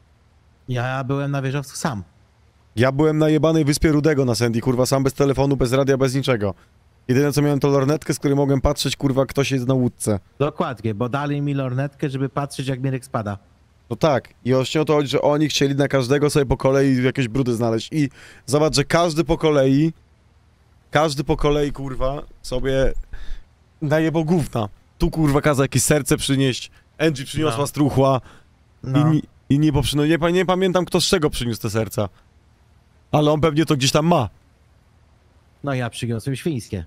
Ja byłem na wieżowcu sam. Ja byłem na jebanej wyspie Rudego na Sandy, kurwa, sam bez telefonu, bez radia, bez niczego. Jedyne co miałem to lornetkę, z której mogłem patrzeć, kurwa, ktoś jest na łódce. Dokładnie, bo dali mi lornetkę, żeby patrzeć jak Mirek spada. No tak, i właśnie o to chodzi, że oni chcieli na każdego sobie po kolei jakieś brudy znaleźć. I zobacz, że każdy po kolei, każdy po kolei, kurwa, sobie najebał gówna. Tu, kurwa, kazał jakieś serce przynieść, Angie przyniosła No. struchła, No. inni, inni poprzyno... Nie, pa- nie pamiętam, kto z czego przyniósł te serca. Ale on pewnie to gdzieś tam ma. No ja przyniosłem świńskie.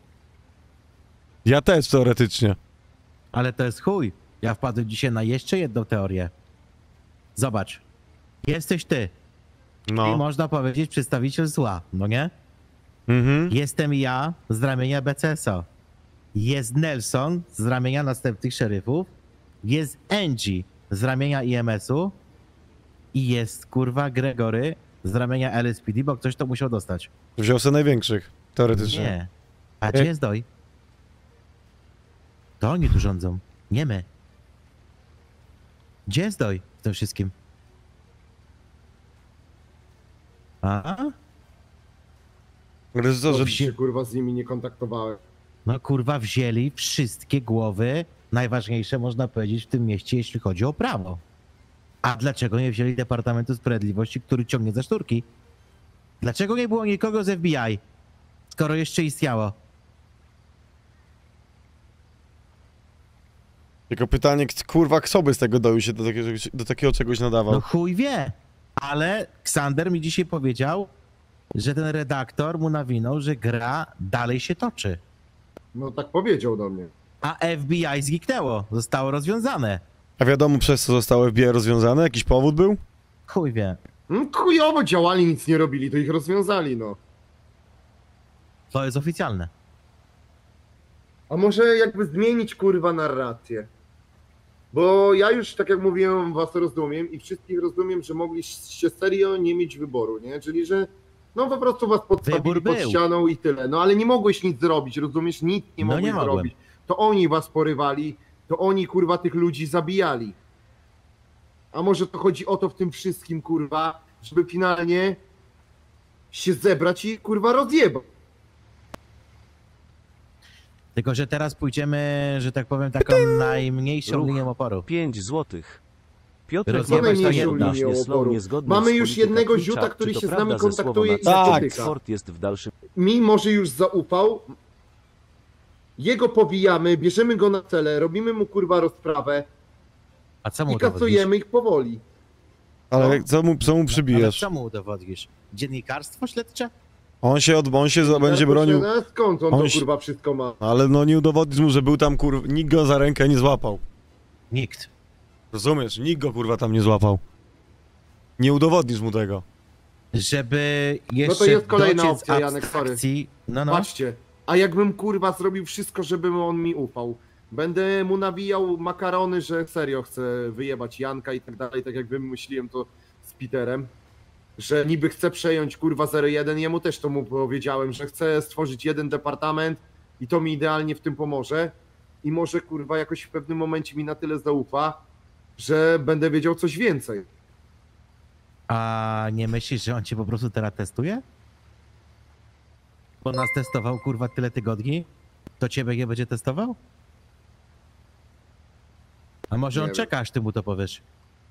Ja też, teoretycznie. Ale to jest chuj. Ja wpadłem dzisiaj na jeszcze jedną teorię. Zobacz. Jesteś ty. No. I można powiedzieć przedstawiciel zła, no nie? Mhm. Jestem ja z ramienia B C S O. Jest Nelson z ramienia następnych szeryfów. Jest Angie z ramienia I M S-u. I jest, kurwa, Gregory z ramienia L S P D, bo ktoś to musiał dostać. Wziął sobie największych, teoretycznie. Nie. A gdzie jest Doj? To oni tu rządzą, nie my. Gdzie jest doj w tym wszystkim? A? Ale co, że... się kurwa z nimi nie kontaktowałem. No kurwa, wzięli wszystkie głowy, najważniejsze można powiedzieć w tym mieście, jeśli chodzi o prawo. A dlaczego nie wzięli Departamentu Sprawiedliwości, który ciągnie za szturki? Dlaczego nie było nikogo z F B I, skoro jeszcze istniało? Tylko pytanie, kurwa, kto by z tego doju się do takiego, do takiego czegoś nadawał? No chuj wie, ale Ksander mi dzisiaj powiedział, że ten redaktor mu nawinął, że gra dalej się toczy. No tak powiedział do mnie. A F B I zniknęło, zostało rozwiązane. A wiadomo, przez co zostało F B I rozwiązane? Jakiś powód był? Chuj wie. No, chujowo działali, nic nie robili, to ich rozwiązali, no. To jest oficjalne. A może jakby zmienić kurwa narrację? Bo ja już, tak jak mówiłem, was rozumiem i wszystkich rozumiem, że mogliście serio nie mieć wyboru, nie? Czyli, że no po prostu was podstawili Wybór pod był. ścianą i tyle. No ale nie mogłeś nic zrobić, rozumiesz? Nic nie No mogłeś nie mogłem. zrobić. To oni was porywali, to oni kurwa tych ludzi zabijali. A może to chodzi o to w tym wszystkim, kurwa, żeby finalnie się zebrać i kurwa rozjebać. Tylko, że teraz pójdziemy, że tak powiem, taką najmniejszą Ruch. linią oporu. pięć złotych. Piotr Rozjebać Wojewódzka to jedno. odnośnie slow niezgodny Mamy z już polityką jednego Twitcha. ziuta, który Czy to się z prawda, nami że słowo kontaktuje na i tak. dotyka. Ford jest w dalszym... Mi może już zaufał. Jego pobijamy, bierzemy go na cele, robimy mu kurwa rozprawę A co mu i udowodnisz? kasujemy ich powoli. Ale co mu, co mu Ale przybijasz? co mu udowodnisz? Dziennikarstwo śledcze? On się, od, on się za- będzie bronił, A skąd on, On to się- kurwa wszystko ma? ale no nie udowodnisz mu, że był tam, kurwa, nikt go za rękę nie złapał. Nikt. Rozumiesz? Nikt go, kurwa, tam nie złapał. Nie udowodnisz mu tego. Żeby jeszcze No to jest kolejna dociec opcja, Janek, sorry. abstrakcji- No, no. Patrzcie, a jakbym kurwa zrobił wszystko, żeby on mi ufał. Będę mu nawijał makarony, że serio chcę wyjebać Janka i tak dalej, tak jak wymyśliłem to z Peterem. Że niby chcę przejąć kurwa zero jeden, jemu też to mu powiedziałem, że chcę stworzyć jeden departament i to mi idealnie w tym pomoże. I może kurwa jakoś w pewnym momencie mi na tyle zaufa, że będę wiedział coś więcej. A nie myślisz, że on cię po prostu teraz testuje? Bo nas testował kurwa tyle tygodni, to ciebie nie będzie testował? A może Nie on wiem. czeka, aż ty mu to powiesz?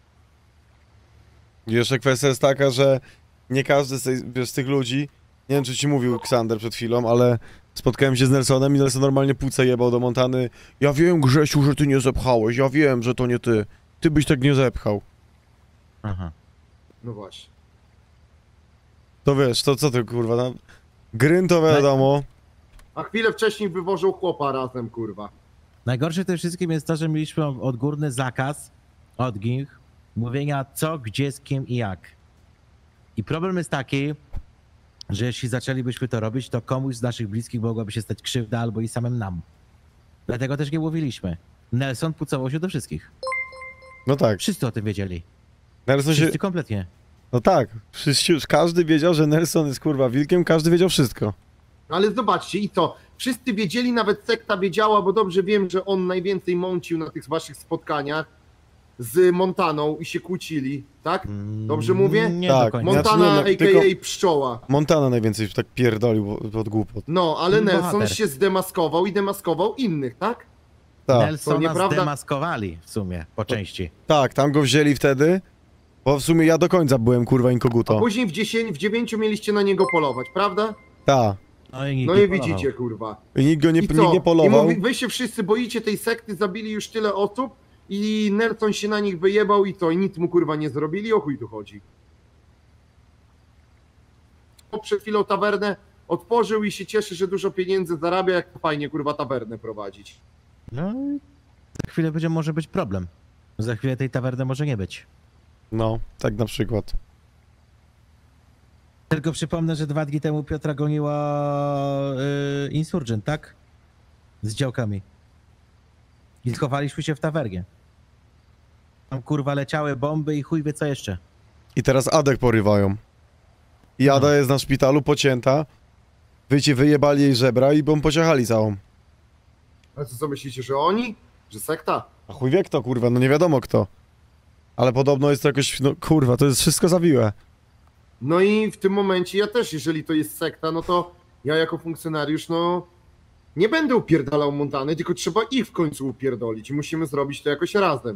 I jeszcze kwestia jest taka, że nie każdy z, tej, wiesz, z tych ludzi, nie wiem czy ci mówił Ksander przed chwilą, ale spotkałem się z Nelsonem i Nelson normalnie płuce jebał do Montany. Ja wiem, Grzesiu, że ty nie zepchałeś, ja wiem, że to nie ty. Ty byś tak nie zepchał. Aha. No właśnie. To wiesz, to co ty kurwa, no? Gryn to wiadomo. A chwilę wcześniej wywożą chłopa razem, kurwa. Najgorsze w tym wszystkim jest to, że mieliśmy odgórny zakaz od nich mówienia co, gdzie, z kim i jak. I problem jest taki, że jeśli zaczęlibyśmy to robić, to komuś z naszych bliskich mogłaby się stać krzywda albo i samym nam. Dlatego też nie mówiliśmy. Nelson pucował się do wszystkich. No tak. Wszyscy o tym wiedzieli. Nelson się... Wszyscy kompletnie. No tak, wszyscy, każdy wiedział, że Nelson jest kurwa wilkiem, każdy wiedział wszystko. Ale zobaczcie, i co? Wszyscy wiedzieli, nawet sekta wiedziała, bo dobrze wiem, że on najwięcej mącił na tych waszych spotkaniach z Montaną i się kłócili, tak? Dobrze mówię? Nie Tak. do końca. Montana, Znaczy, nie, no, a k a. tylko- Pszczoła. Montana najwięcej tak pierdolił od- od głupot. No, ale Bohater. Nelson się zdemaskował i demaskował innych, tak? Tak, Nelsona nieprawda? zdemaskowali w sumie, po części. tak, tam go wzięli wtedy, bo w sumie ja do końca byłem kurwa inkoguto. Później w dziesięć, w dziewięciu mieliście na niego polować, prawda? Tak. No i, nikt No nie i polował. widzicie, kurwa. I nikt go nie, I co? nikt nie I polował. mówi, wy się wszyscy boicie tej sekty, zabili już tyle osób i Nelson się na nich wyjebał i co? I nic mu kurwa nie zrobili, o chuj tu chodzi. Przed chwilą tawernę otworzył i się cieszy, że dużo pieniędzy zarabia, jak to fajnie kurwa tawernę prowadzić. No i za chwilę będzie może być problem. Za chwilę tej tawerny może nie być. No, tak na przykład. Tylko przypomnę, że dwa dni temu Piotra goniła yy, Insurgent, tak? Z działkami. I schowaliśmy się w tawernie. Tam kurwa leciały bomby i chuj wie co jeszcze. I teraz Adek porywają. I Ada No. jest na szpitalu, pocięta. Wycie wyjebali jej żebra i bą pociachali całą. A co, co myślicie, że oni? Że sekta? A chuj wie kto kurwa, no nie wiadomo kto. Ale podobno jest to jakoś, no kurwa, to jest wszystko zawiłe. No i w tym momencie ja też, jeżeli to jest sekta, no to ja jako funkcjonariusz, no nie będę upierdalał Montany, tylko trzeba ich w końcu upierdolić i musimy zrobić to jakoś razem.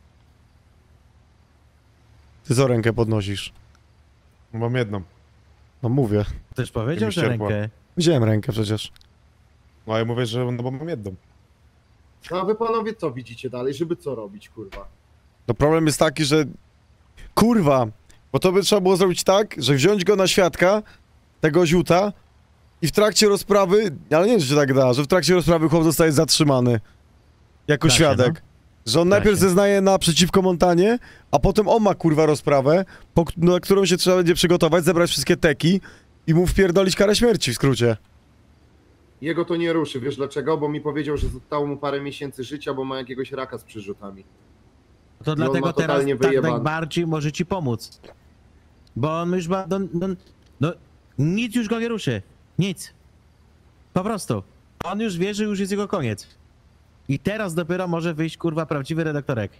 Ty co rękę podnosisz? Mam jedną. No mówię. Też powiedział, że rękę. Widziałem rękę przecież. No ja mówię, że no bo mam jedną. No a wy panowie co widzicie dalej, żeby co robić, kurwa? No problem jest taki, że... Kurwa! Bo to by trzeba było zrobić tak, że wziąć go na świadka, tego ziuta, i w trakcie rozprawy, ale nie wiem, czy się tak da, że w trakcie rozprawy chłop zostaje zatrzymany. Jako Da się, świadek. no. Że on Da najpierw się. zeznaje na przeciwko Montanie, a potem on ma kurwa rozprawę, po, na którą się trzeba będzie przygotować, zebrać wszystkie teki i mu wpierdolić karę śmierci w skrócie. Jego to nie ruszy, wiesz dlaczego? Bo mi powiedział, że zostało mu parę miesięcy życia, bo ma jakiegoś raka z przyrzutami. To on dlatego ma teraz totalnie tak wyjebane. najbardziej może ci pomóc. Bo on już ma... No, no, no, nic już go nie ruszy. Nic. Po prostu. On już wie, że już jest jego koniec. I teraz dopiero może wyjść, kurwa, prawdziwy redaktorek.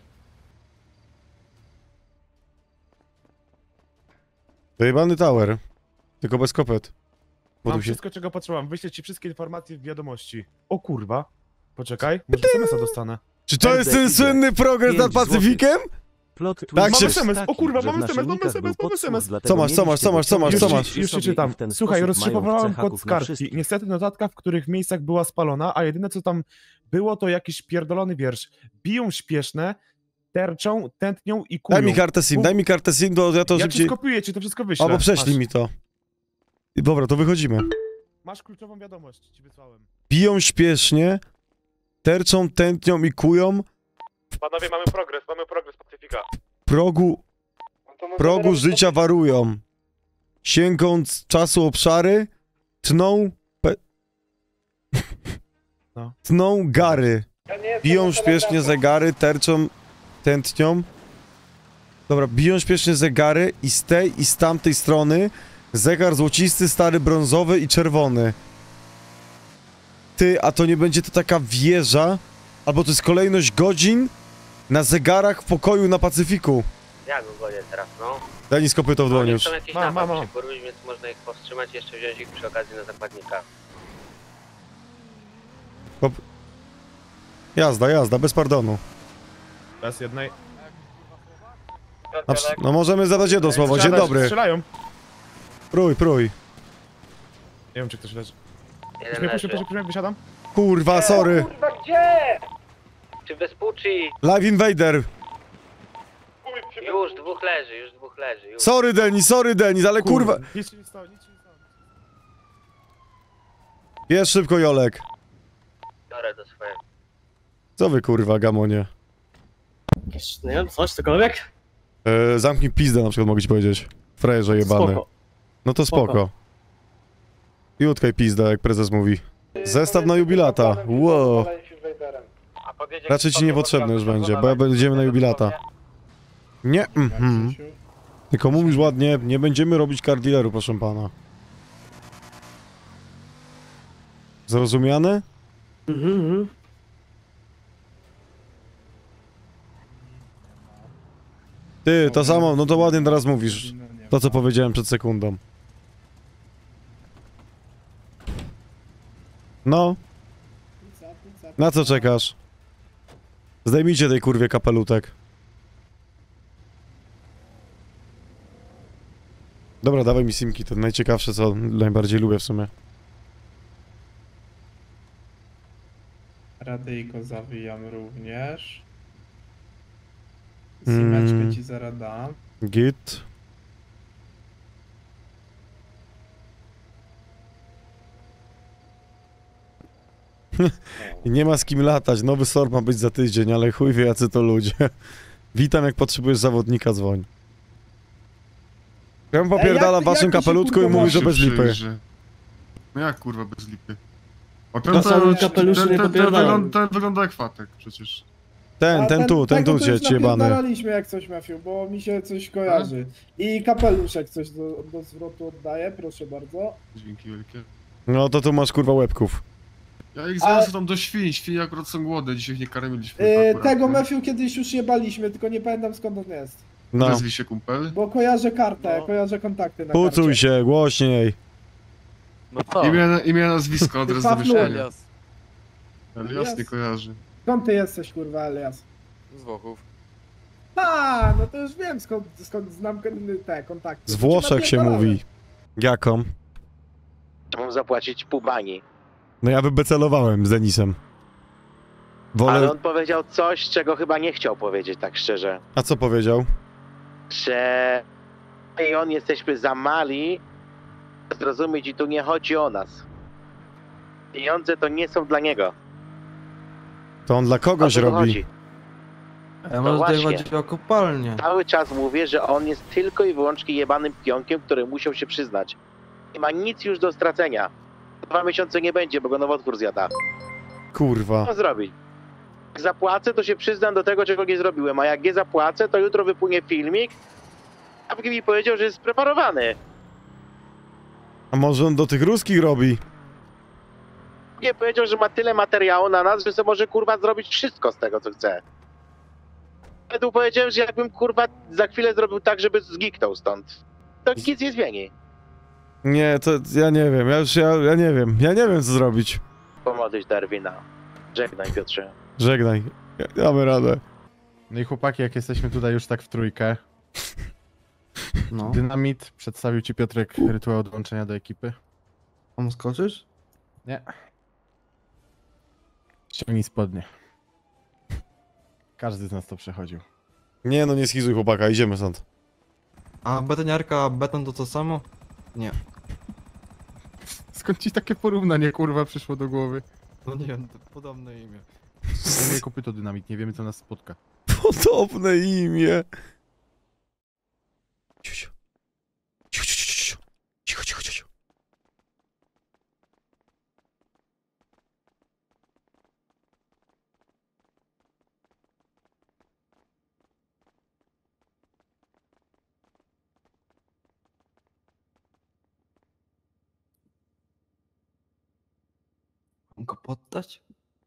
Dojebany tower. Tylko bez kopet. Bo Mam tu się... wszystko, czego potrzebowałem. Wyślę ci wszystkie informacje w wiadomości. O kurwa. Poczekaj, może es em es a dostanę. Czy to jest ten słynny progres nad Pacyfikiem? Plot Tak Mam się... es em es, o kurwa, że w mam es em es, mam naszyjnikach es em es, był mam es em es. podsłuch, Co masz, co masz, co masz, co masz, co Już masz? ci, już ci sobie czytam. i w ten Słuchaj, sposób rozszyfrowałem mają kod haków z na kartki. wszystkich. Niestety notatka, w których miejscach była spalona, a jedyne co tam było to jakiś pierdolony wiersz. Biją śpieszne, terczą, tętnią i kują. Daj mi kartę SIM, daj mi kartę SIM, to ja to Ja szybciej... ci skopiuję, ci to wszystko wyślę. Albo prześlij Masz. mi to. I dobra, to wychodzimy. Masz kluczową wiadomość, ci wysłałem. Biją śpiesznie, terczą, tętnią i kują Panowie, mamy progres, mamy progres Pacyfika. progu, progu życia warują. Sięgąc czasu obszary, tną, pe... No. tną gary. Biją śpiesznie zegary, terczą, tętnią. Dobra, biją śpiesznie zegary i z tej i z tamtej strony zegar złocisty, stary, brązowy i czerwony. Ty, a to nie będzie to taka wieża? Albo to jest kolejność godzin na zegarach w pokoju na Pacyfiku. Ja go gonię teraz, no. Daj nisko pyto w dłoń Oni już. chcą jakiś Mam, napad mam, mam. się porobić, więc można ich powstrzymać i jeszcze wziąć ich przy okazji na zakładnika. Hop. Jazda, jazda, bez pardonu. Raz jednej. A, przy- no możemy zadać jedno słowo, dzień Strzela- dobry. Strzelają. Prój, prój. Nie wiem, czy ktoś leży. Jeden Puść mnie, puść leży. mnie, puść mnie, jak wysiadam. Kurwa, sorry. Kurwa, gdzie? Czy Vespucci? Live Invader. Już dwóch leży, już dwóch leży. Już. Sorry, Denis, sorry, Denis, ale kurwa... Nic się nie stało, nic się nie stało. Jest szybko, Jolek. Biorę do swojego. Co wy, kurwa, gamonie? Nie wiem, coś, cokolwiek? E, zamknij pizdę, na przykład mogę ci powiedzieć. Frajerze jebany. Spoko. No to spoko. I utkaj pizda, jak prezes mówi. Zestaw na jubilata. Wow. Raczej ci niepotrzebny już będzie, bo ja będziemy na jubilata. Nie, mhm. Tylko mówisz ładnie, nie będziemy robić car dealeru, proszę pana. Zrozumiane? Mhm. Ty, to samo, no to ładnie teraz mówisz. To, co powiedziałem przed sekundą. No, na co czekasz? Zdejmijcie tej kurwie kapelutek. Dobra, dawaj mi simki, to najciekawsze, co najbardziej lubię w sumie. Radyjko zawijam również. Mm. Simeczkę ci zaraz dam. Git. I nie ma z kim latać, nowy sort ma być za tydzień, ale chuj wie jacy to ludzie. Witam, jak potrzebujesz zawodnika, dzwoń. Ja bym popierdalam w waszym kapelutku i mówi, że bez lipy. No jak kurwa bez lipy? O No, ten, samym ten, kapeluszu ten, nie ten, ten, popierdalam. wygląda, ten wygląda jak fatek przecież. Ten, A ten tu, ten tego tu to cię już jebany. napierdalaliśmy jak coś, Mafiu, bo mi się coś kojarzy. I kapeluszek coś do, do zwrotu oddaję, proszę bardzo. Dzięki wielkie. No to tu masz kurwa łebków. Ja ich zaraz tam do świń, świnie akurat są głodne, dzisiaj ich nie karmiliśmy. Yy, akurat, tego nie? Matthew kiedyś już nie baliśmy, tylko nie pamiętam skąd on jest. No. Nazwij się kumpel. Bo kojarzę kartę, kojarzę kontakty na Pucuj karcie. się, głośniej. No to. Imię, imię, nazwisko, adres do Pawlu. wyślenia. Elias. Elias nie kojarzy. Skąd ty jesteś, kurwa, Elias? Z Włochów. A, no to już wiem skąd, skąd znam te kontakty. Z Włoszech się Napierdalamy. mówi. Jaką? Trzeba zapłacić pół bani. No ja wybecelowałem z Denisem. Wolę... Ale on powiedział coś, czego chyba nie chciał powiedzieć, tak szczerze. A co powiedział? Że i on jesteśmy za mali, zrozumieć, i tu nie chodzi o nas. Pieniądze to nie są dla niego. To on dla kogoś O to robi. chodzi. Ja No może tutaj właśnie. chodzi o kopalnię. Cały czas mówię, że on jest tylko i wyłącznie jebanym pionkiem, który musiał się przyznać. Nie ma nic już do stracenia. Dwa miesiące nie będzie, bo go nowotwór zjada. Kurwa. Co zrobić? Jak zapłacę, to się przyznam do tego, czego nie zrobiłem, a jak nie zapłacę, to jutro wypłynie filmik, a mi powiedział, że jest spreparowany. A może on do tych ruskich robi? Nie powiedział, że ma tyle materiału na nas, że sobie może kurwa zrobić wszystko z tego, co chce. Ale tu powiedziałem, że jakbym kurwa za chwilę zrobił tak, żeby zgiknął stąd, to nic nie zmieni. Nie, to ja nie wiem, ja już ja, ja nie wiem, ja nie wiem co zrobić. Pomodlić Darwina. Żegnaj, Piotrze. Żegnaj, damy radę. No i chłopaki, jak jesteśmy tutaj już tak w trójkę. No. Dynamit, przedstawił ci Piotrek rytuał dołączenia do ekipy. Mam skoczysz? Nie. Ściągnij spodnie. Każdy z nas to przechodził. Nie no, nie schizuj chłopaka, idziemy stąd. A betoniarka, beton to to samo? Nie. Skąd ci takie porównanie, kurwa, przyszło do głowy? No nie wiem, to podobne imię. Nie kopyto dynamit, nie wiemy co nas spotka. Podobne imię. Cicho, cicho, cicho, cicho, cicho, cicho. Mam go poddać?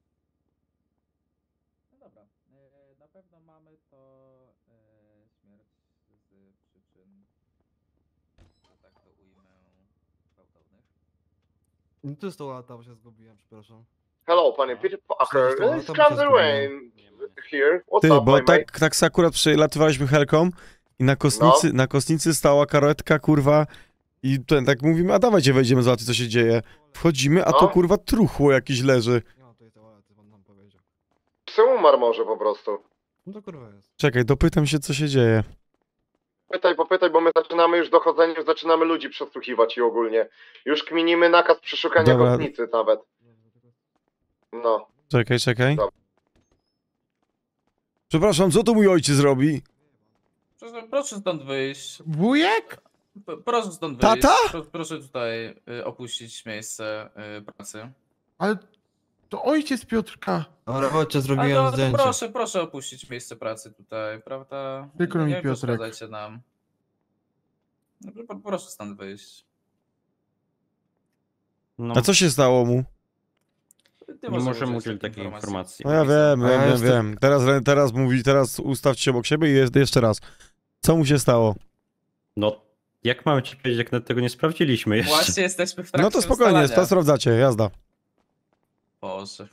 No dobra, e, na pewno mamy to e, śmierć z przyczyn, że tak to ujmę, gwałtownych. No to jest to lata, bo się zgubiłem, przepraszam. Hello, panie Peter Parker. Cześć, This to is tam się Commander Wayne here. What's Ty, up, bo my mate? tak, tak se akurat przelatywaliśmy helką i na kostnicy, na kostnicy stała karetka, kurwa, i ten, tak mówimy, a dawajcie wejdziemy, zobaczyć co się dzieje. Wchodzimy, a to No. kurwa truchło jakieś leży. Czemu marmorze po prostu? No to kurwa jest. Czekaj, dopytam się co się dzieje. Pytaj, popytaj, bo my zaczynamy już dochodzenie, już zaczynamy ludzi przesłuchiwać i ogólnie. Już kminimy nakaz przeszukania Dobra. kostnicy nawet. No. Czekaj, czekaj. Dobra. Przepraszam, co tu mój ojciec robi? Proszę, proszę stąd wyjść. Wujek? P- Proszę stąd wyjść. Tata? Pro, proszę tutaj y, opuścić miejsce y, pracy. Ale to ojciec Piotrka. Dobra, chodźcie, Ale zrobiłem to, to zdjęcie. proszę, proszę opuścić miejsce pracy tutaj, prawda? Przykro mi, Nie Piotrek. przeszkadzajcie nam. No, pro- proszę stąd wyjść. A co się stało mu? Ty Nie może możemy udzielić udzielić takiej takiej informacji. No ja wiem, A ja wiem, wiem, jestem- wiem. Teraz, teraz mówi, teraz ustawcie się obok siebie i jest, jeszcze raz. Co mu się stało? No, jak mamy ci powiedzieć, jak nawet tego nie sprawdziliśmy jeszcze? Właśnie jesteśmy w trakcie No to spokojnie, ustalania. to sprawdzacie, jazda. Boże.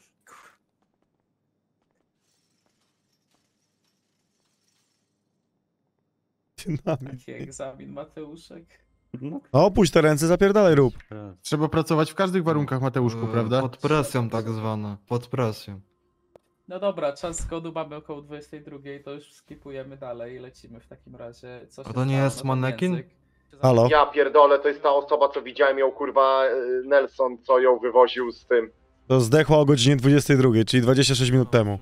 Taki egzamin, Mateuszek. No. No opuść te ręce, zapierdalaj rób. Trzeba pracować w każdych warunkach, Mateuszku, E, prawda? Pod presją tak zwane, pod presją. No dobra, czas zgody mamy około dwudziestej drugiej, to już skipujemy dalej i lecimy w takim razie. Co A się to nie stało? jest No to manekin? język. Halo? Ja pierdolę, to jest ta osoba, co widziałem ją, kurwa, y, Nelson, co ją wywoził z tym. To zdechła o godzinie dwudziestej drugiej, czyli dwadzieścia sześć minut temu.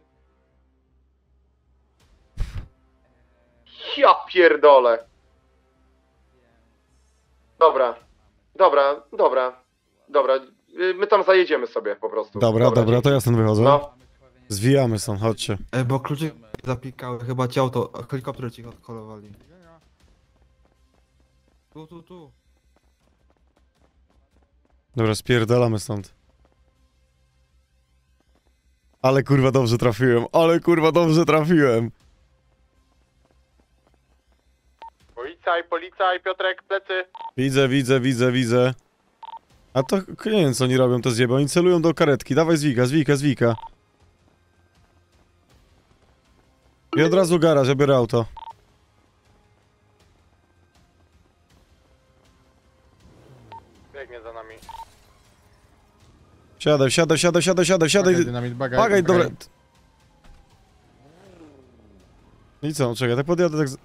Ja pierdolę. Dobra, dobra, dobra, dobra. Y, My tam zajedziemy sobie po prostu. Dobra, dobra, to ja stąd wychodzę. No. Zwijamy stąd, chodźcie. E, bo kluczyki zapikały, chyba cię auto, helikoptery ci odkolowali. Tu, tu, tu. Dobra, spierdalamy stąd. Ale kurwa dobrze trafiłem, ale kurwa dobrze trafiłem. Policaj, policaj, Piotrek, plecy. Widzę, widzę, widzę, widzę. A to nie wiem co oni robią, to zjebą. Oni celują do karetki. Dawaj zwika, zwika, zwika. I od razu garaż, ja biorę auto. Biegnie za nami. Siadaj, siadaj, siadaj, siadaj, siadaj, siadaj. Bagaj, dynamit, bagaj, Bagaj, dobra. bagaj. I co, czekaj, tak podjadę, tak... z-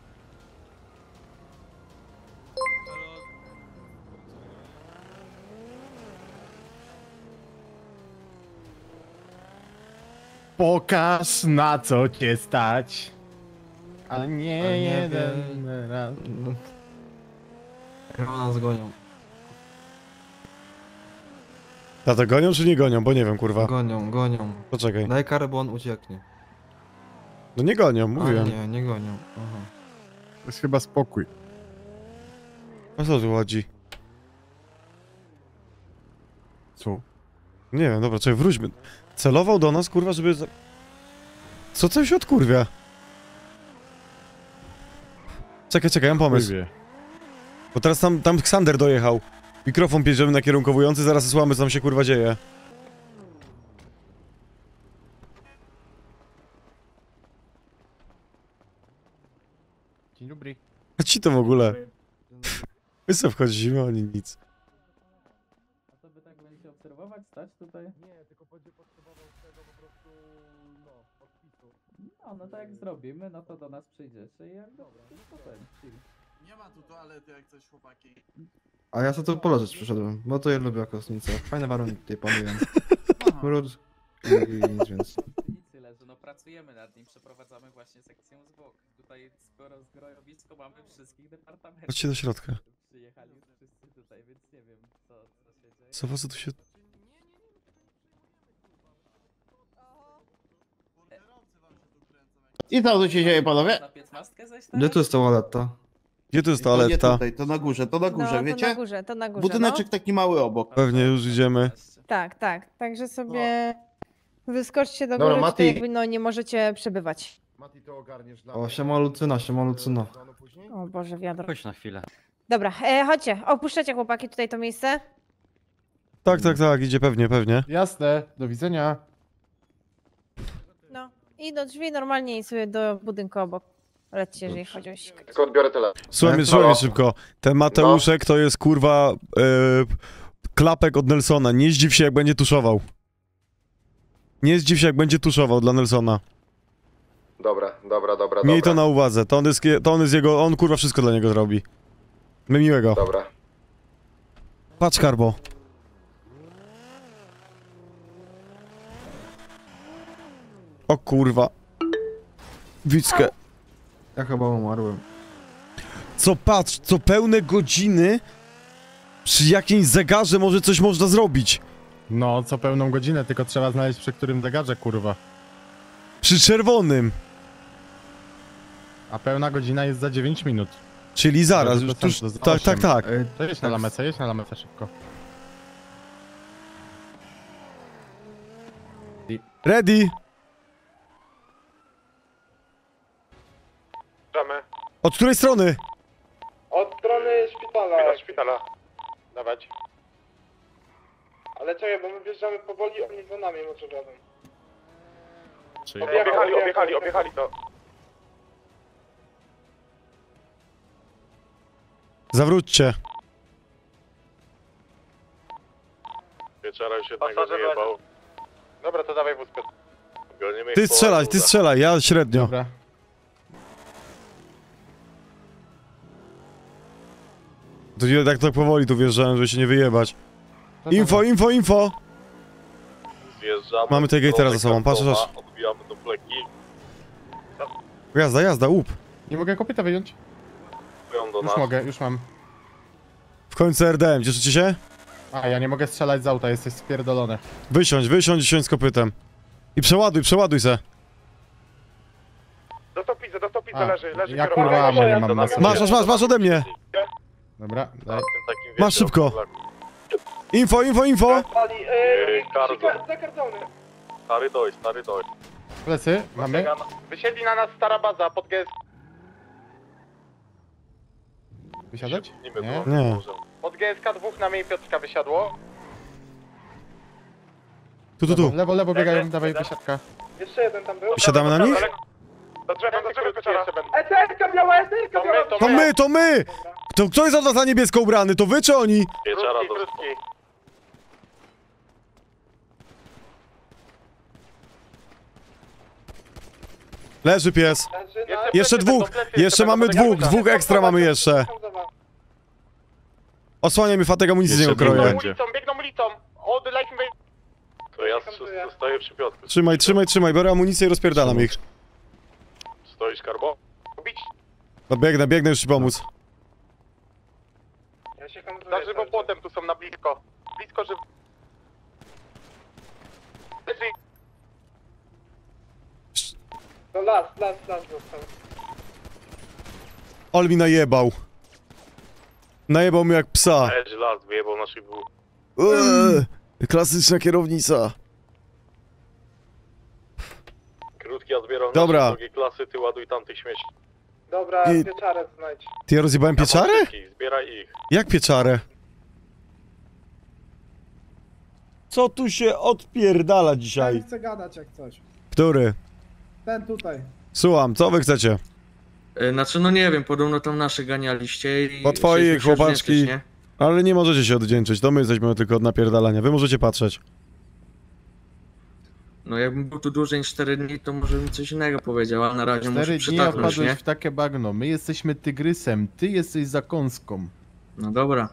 Pokaż na co cię stać. Ale nie, Ale nie jeden raz. Chyba nas gonią. A to gonią czy nie gonią? Bo nie wiem, kurwa. Gonią, gonią. Poczekaj. Daj karę, bo on ucieknie. No nie gonią, A mówiłem. nie, nie gonią. Aha. To jest chyba spokój. O co tu chodzi? Co? Nie wiem, dobra, czekaj, wróćmy. Celował do nas, kurwa, żeby... za- Co coś odkurwia? Czekaj, czekaj, mam pomysł. Chuj wie. Bo teraz tam, tam Ksander dojechał. Mikrofon bierzemy na kierunkowujący, zaraz słamy, co tam się kurwa dzieje. Dzień dobry. A ci to w ogóle? My sobie wchodzimy, oni nic. A to by tak będzie obserwować, stać tutaj? Nie, tylko będzie potrzebował tego po prostu, no, podpisu. No, no tak jak zrobimy, no to do nas przyjdziecie i jak dobra, no to ten, chill. Nie ma tu toalety jak coś, chłopaki. A ja sobie tu poleżeć przyszedłem, bo to ja lubię kostnicę. Fajne warunki tutaj panują. Brud i nic więcej. Nic leży, no pracujemy nad nim, przeprowadzamy właśnie sekcję zwłok. Tutaj skoro zgrojowisko mamy wszystkich departamentów. Chodźcie do środka. Przyjechali już wszyscy tutaj, więc nie wiem co, co się dzieje. Co, po co tu się... I co tu się dzieje, panowie? Na piętnastkę zejść Gdzie tu jest toaleta? Gdzie tu jest To nie toaleta? tutaj, to na górze, to na górze, No, to wiecie? na górze, to na górze, Budyneczek no. taki mały obok. Pewnie już idziemy. Tak, tak. Także sobie wyskoczcie do Dobra, góry, Mati. tutaj jakby no nie możecie przebywać. Mati, to ogarniesz dla O, mnie. siema Lucyna, siema Lucyna. O Boże, wiadro. Chodź na chwilę. Dobra, e, chodźcie, opuszczacie chłopaki tutaj to miejsce. Tak, tak, tak, idzie pewnie, pewnie. Jasne, do widzenia. No i do drzwi normalnie i sobie do budynku obok. Lećcie, jeżeli chodzi o sikać. Tylko odbiorę telefon. Słuchaj mnie, słuchaj mnie szybko. Ten Mateuszek to jest kurwa e, klapek od Nelsona. Nie zdziw się jak będzie tuszował. Nie zdziw się jak będzie tuszował dla Nelsona. Dobra, dobra, dobra, Miej dobra. to na uwadze. To on jest, to on jest jego, on kurwa wszystko dla niego zrobi. My miłego. Dobra. Patrz Karbo. O kurwa. Wickę. Ja chyba umarłem. Co patrz, co pełne godziny przy jakimś zegarze może coś można zrobić. No, co pełną godzinę, tylko trzeba znaleźć przy którym zegarze, kurwa. Przy czerwonym. A pełna godzina jest za dziewięć minut. Czyli zaraz, Żeby już dostęp tuż, do- tak, tak, osiem. tak. To jedź na lamecę, jedź na lamecę szybko. Ready? Ruszamy. Od której strony? Od strony szpitala. Szpitala, szpitala. Dawać. Ale czekaj, bo my wjeżdżamy powoli, oni za nami może jadą. Czyli... Objechali, objechali, objechali to. Zawróćcie. Wieczora już jednego wyjebał. Dobra, to dawaj wózkę. Gonimy ich Ty po strzelaj, ty łańcucha. strzelaj, ja średnio. Dobra. To nie tak, tak powoli tu wjeżdżałem, żeby się nie wyjebać. Info, info, info! Zjeżdżamy Mamy tej w gatera stronę za sobą, patrz, Karkowa, patrz. Odbijamy do fleki. Jazda, jazda, łup. Nie mogę kopyta wyjąć? Mówią do Już nas. mogę, już mam. W końcu R D M, cieszycie się? A, ja nie mogę strzelać z auta, jesteś spierdolony. Wysiądź, wysiądź i siądź z kopytem. I przeładuj, przeładuj se. Do stopnicy, do stopnicy A, leży, leży ja kierowca. kurwa ammo nie mam na sobie. Masz, masz, masz, masz ode mnie. Dobra, daj. Masz szybko. Info, info, info! Pali, Yy, Kardo. zakardzony. Stary doj, stary doj. Plecy, mamy? Wysiedli na nas stara baza pod G S... Wysiadać? Nie. Nie. Pod G S K dwóch na mnie Piotrka wysiadło. Tu, tu, tu. Lewo, lewo biegają, dawaj wysiadka. Jeszcze jeden tam był. Siadamy na nich? Do drzewa, do drzewa jeszcze będą. Eterka biała, eterka biała! To my, to my! To kto jest od was na niebiesko ubrany? To wy czy oni? Pieczara Krótki, dostał. krótki. Leży pies. Jeszcze Jeszcze plecy dwóch. będą, plecy Jeszcze będą, mamy będą dwóch. będą. Dwóch ekstra mamy jeszcze. Osłaniaj mi Fatek, amunicji z niego Jeszcze kroję. będzie. Ulicą, biegną ulicą. Od like me... To ja zostaję przy Piotrku. Trzymaj, trzymaj, trzymaj. Biorę amunicję i rozpierdalam ich. Stoisz, Karbo? Bić. No biegnę, biegnę już ci pomóc. Ja się za żywą płotem tu są na blisko. Blisko żyw... No las, las, las został. Ol mi najebał. Najebał mi jak psa. Edge las wyjebał naszych dwóch. Eee, klasyczna kierownica. Krótki, ja zbieram Dobra. nasze drugiej klasy, ty ładuj tamtych śmieci. Dobra, I- pieczarę znajdź. Ty ja rozjebałem pieczarę? Wszystkich, zbieraj ich. Jak pieczarę? Co tu się odpierdala dzisiaj? Ten chce gadać jak coś. Który? Ten tutaj. Słucham, co wy chcecie? Znaczy, no nie wiem, podobno tam nasze ganialiście i... Po twoich, chcieliśmy się chłopaczki. odwdzięczyć, nie? Ale nie możecie się odwdzięczyć, to my jesteśmy tylko od napierdalania. Wy możecie patrzeć. No jakbym był tu dłużej niż cztery dni, to może mi coś innego powiedział, a na razie muszę Cztery dni przytaknąć, opadłeś nie? w takie bagno. My jesteśmy tygrysem, ty jesteś zakąską. No dobra.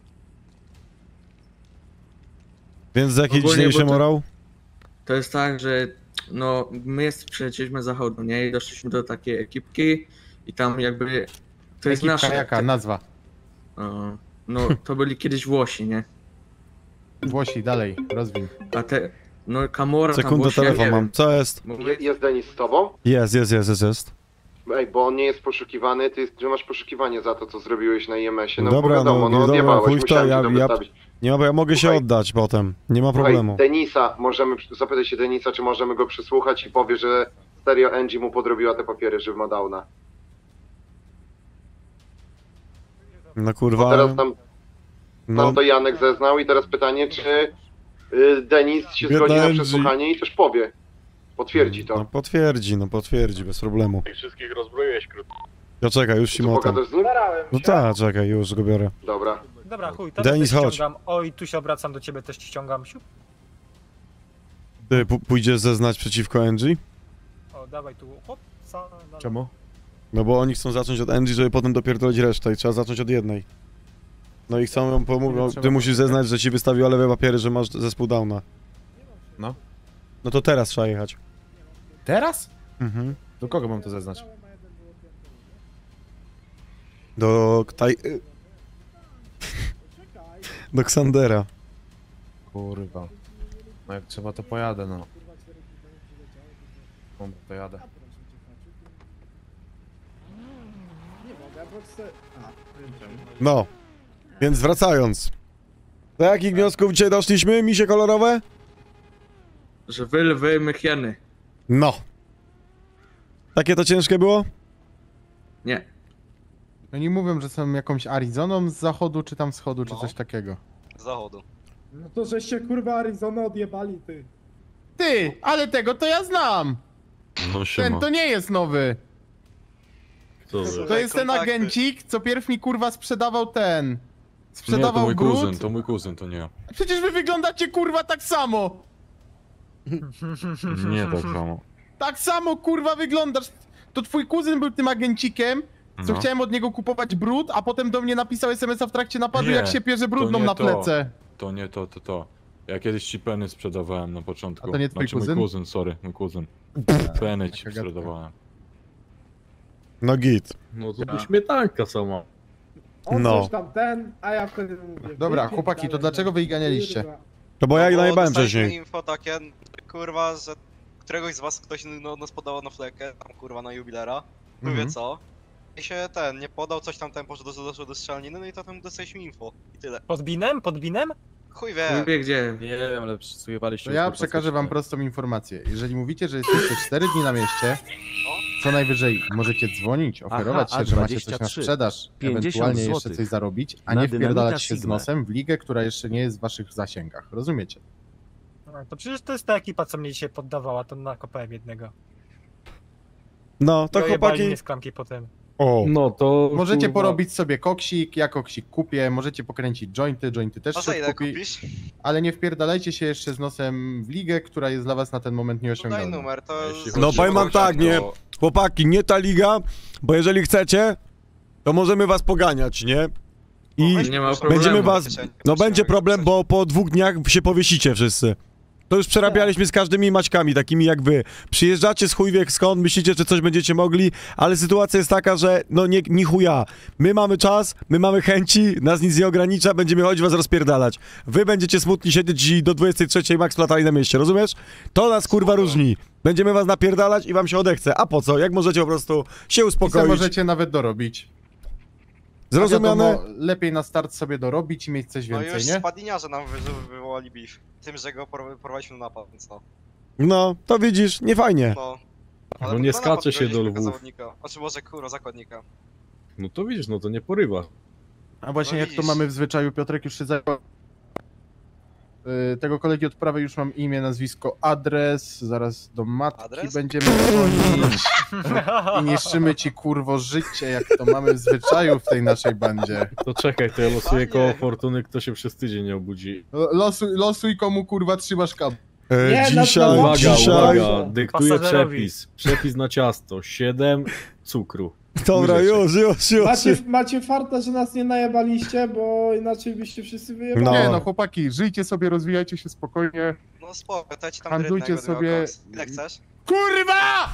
Więc za jaki Ogólnie, dzisiejszy bo to- morał? To jest tak, że no my jest, przylecieliśmy z zachodu, nie? I doszliśmy do takiej ekipki i tam jakby... To jest Ekipka nasza... jaka? Nazwa? O, no to byli kiedyś Włosi, nie? Włosi, dalej, rozwin. A te... No Camorra tam Sekundę, Włosi, ja telefon nie mam. wiem. Co jest? Bo Je, jest Denis z tobą? Jest, jest, jest, jest, jest. Ej, bo on nie jest poszukiwany, ty ty masz poszukiwanie za to, co zrobiłeś na I M S-ie. No bo Dobra, wiadomo, no, no dobra, odjebałeś, chuj w to, musiałem ja, ci to ja, wystawić. nie ma, bo ja mogę się Słuchaj. oddać potem, nie ma Słuchaj, problemu. Denisa, możemy, zapytaj się Denisa, czy możemy go przysłuchać i powie, że Stereo Angie mu podrobiła te papiery, że ma downa. No kurwa, Teraz tam, no, tam to Janek zeznał i teraz pytanie, czy y, Denis się Biedna zgodzi na Angie. przesłuchanie i też powie. Potwierdzi to. no potwierdzi, no potwierdzi, bez problemu. Tych wszystkich rozbroiłeś, krótko. Ja czekaj, już ci motam. Pogadasz z nim? Starałem No się. tak, czekaj, już go biorę. Dobra. Dobra, chuj, to Denis, też chodź. ściągam. Oj, tu się obracam do ciebie, też ci ściągam. Siup. Ty p- pójdziesz zeznać przeciwko Angie? O, dawaj tu. Hop, sa, na... Czemu? No bo oni chcą zacząć od Angie, żeby potem dopierdolić resztę i trzeba zacząć od jednej. No i chcą ją pomówić, ty musisz zeznać, że ci wystawiła lewe papiery, że masz zespół Downa. No. No to teraz trzeba jechać. Teraz? Mhm. Do kogo mam to zeznać? Do Ktaj... Do Ksandera. Kurwa. No jak trzeba to pojadę, no. Dobra, to jadę. Nie mogę, bo chcę... A, wiem czemu. No. Więc wracając. Do jakich wniosków dzisiaj doszliśmy, misie kolorowe? Że wy lwy, my hieny. No. Takie to ciężkie było? Nie. Oni mówią, że są jakąś Arizoną z zachodu, czy tam wschodu, czy coś takiego. Z zachodu. No to żeście kurwa Arizona odjebali, ty. Ty, ale tego to ja znam! No Ten to nie jest nowy. Co To jest ten agencik, co pierw mi kurwa sprzedawał ten. Nie, to Sprzedawał mój brud. kuzyn, to mój kuzyn, to nie ja. Przecież wy wyglądacie kurwa tak samo! Nie tak samo. Tak samo kurwa wyglądasz. To twój kuzyn był tym agencikiem, co No. chciałem od niego kupować brud, a potem do mnie napisał es em es a w trakcie napadu, Nie, jak się pierze to brudną nie na to. plece. To nie to, to to. Ja kiedyś ci peny sprzedawałem na początku. A to nie twój znaczy, kuzyn? mój kuzyn, sorry, mój kuzyn. Peny ci sprzedawałem. No git. No to śmietanka sama. On No. coś tam ten, a ja wtedy mówię. Dobra, wypierdalaj, chłopaki, to dlaczego wy ich ganialiście? kurwa. No bo ja ich najebałem dostaliśmy wcześniej. info takie, kurwa, że któregoś z was ktoś no, nas podało na flekę, tam kurwa na jubilera, mówię Mhm. co. I się ten, nie podał, coś tam ten poszedł, doszedł do strzelaniny, no i to tam dostaliśmy info. I tyle. Pod binem? Pod binem? Chuj wie. Chuj wie gdzie. Nie wiem, ale przysłuchiwaliście. To ja przekażę wam prostą informację. Jeżeli mówicie, że jesteście cztery dni na mieście, co najwyżej możecie dzwonić, oferować Aha, się, że macie coś na A dwadzieścia trzy. sprzedaż, pięćdziesiąt ewentualnie jeszcze złotych. coś zarobić, a Na nie dynamita wpierdalać się z Sigma. nosem w ligę, która jeszcze nie jest w waszych zasięgach. Rozumiecie? No, to przecież to jest ta ekipa, co mnie dzisiaj poddawała, to nakopałem jednego. No, to I ojebali chłopaki... mnie z klamki potem. O. No to... Możecie kurwa, porobić sobie koksik, ja koksik kupię, możecie pokręcić jointy, jointy też A za się ile kupi, kupisz? ale nie wpierdalajcie się jeszcze z nosem w ligę, która jest dla was na ten moment Daj nieosiągalna. numer, to... No powiem wam tak, nie? Chłopaki, nie ta liga, bo jeżeli chcecie, to możemy was poganiać, nie? I Nie ma problemu. będziemy was... No będzie problem, bo po dwóch dniach się powiesicie wszyscy. To już przerabialiśmy z każdymi maćkami, takimi jak wy. Przyjeżdżacie z chuj wie skąd, myślicie, że coś będziecie mogli, ale sytuacja jest taka, że no nie, ni chuja. My mamy czas, my mamy chęci, nas nic nie ogranicza, będziemy chodzić was rozpierdalać. Wy będziecie smutni siedzieć i do dwudziestej trzeciej max platali na mieście, rozumiesz? To nas kurwa różni. Będziemy was napierdalać i wam się odechce. A po co? Jak możecie po prostu się I uspokoić? możecie nawet dorobić. Zrozumiane? A wiadomo, lepiej na start sobie dorobić i mieć coś No więcej, już nie? spadiniarze nam wy wywołali beef. Tym, że go por porwaliśmy na napad, więc no. No, to widzisz, nie fajnie. No. No nie skacze się do lwów. Zawodnika. Znaczy może kurwa zakładnika. No to widzisz, no to nie porywa. A właśnie No jak to widzisz. mamy w zwyczaju, Piotrek już się zajął. Yy, tego kolegi od prawej już mam imię, nazwisko, adres, zaraz do matki Adres? będziemy dzwonić i niszczymy ci kurwo życie, jak to mamy w zwyczaju w tej naszej bandzie. To czekaj, to ja losuję koło fortuny, kto się przez tydzień nie obudzi. Losuj, losuj komu kurwa trzymasz kab. E, Nie, dzisiaj, no to- Uwaga, dzisiaj... uwaga, dyktuję Pasażerowi. przepis. Przepis na ciasto, siedem cukru. Dobra, już, już, już. Macie, macie farta, że nas nie najebaliście, bo inaczej byście wszyscy wyjebali. No. Nie no chłopaki, żyjcie sobie, rozwijajcie się spokojnie. No spoko, to ja ci tam Handlujcie drewnego sobie- sobie... Ile chcesz? Kurwa!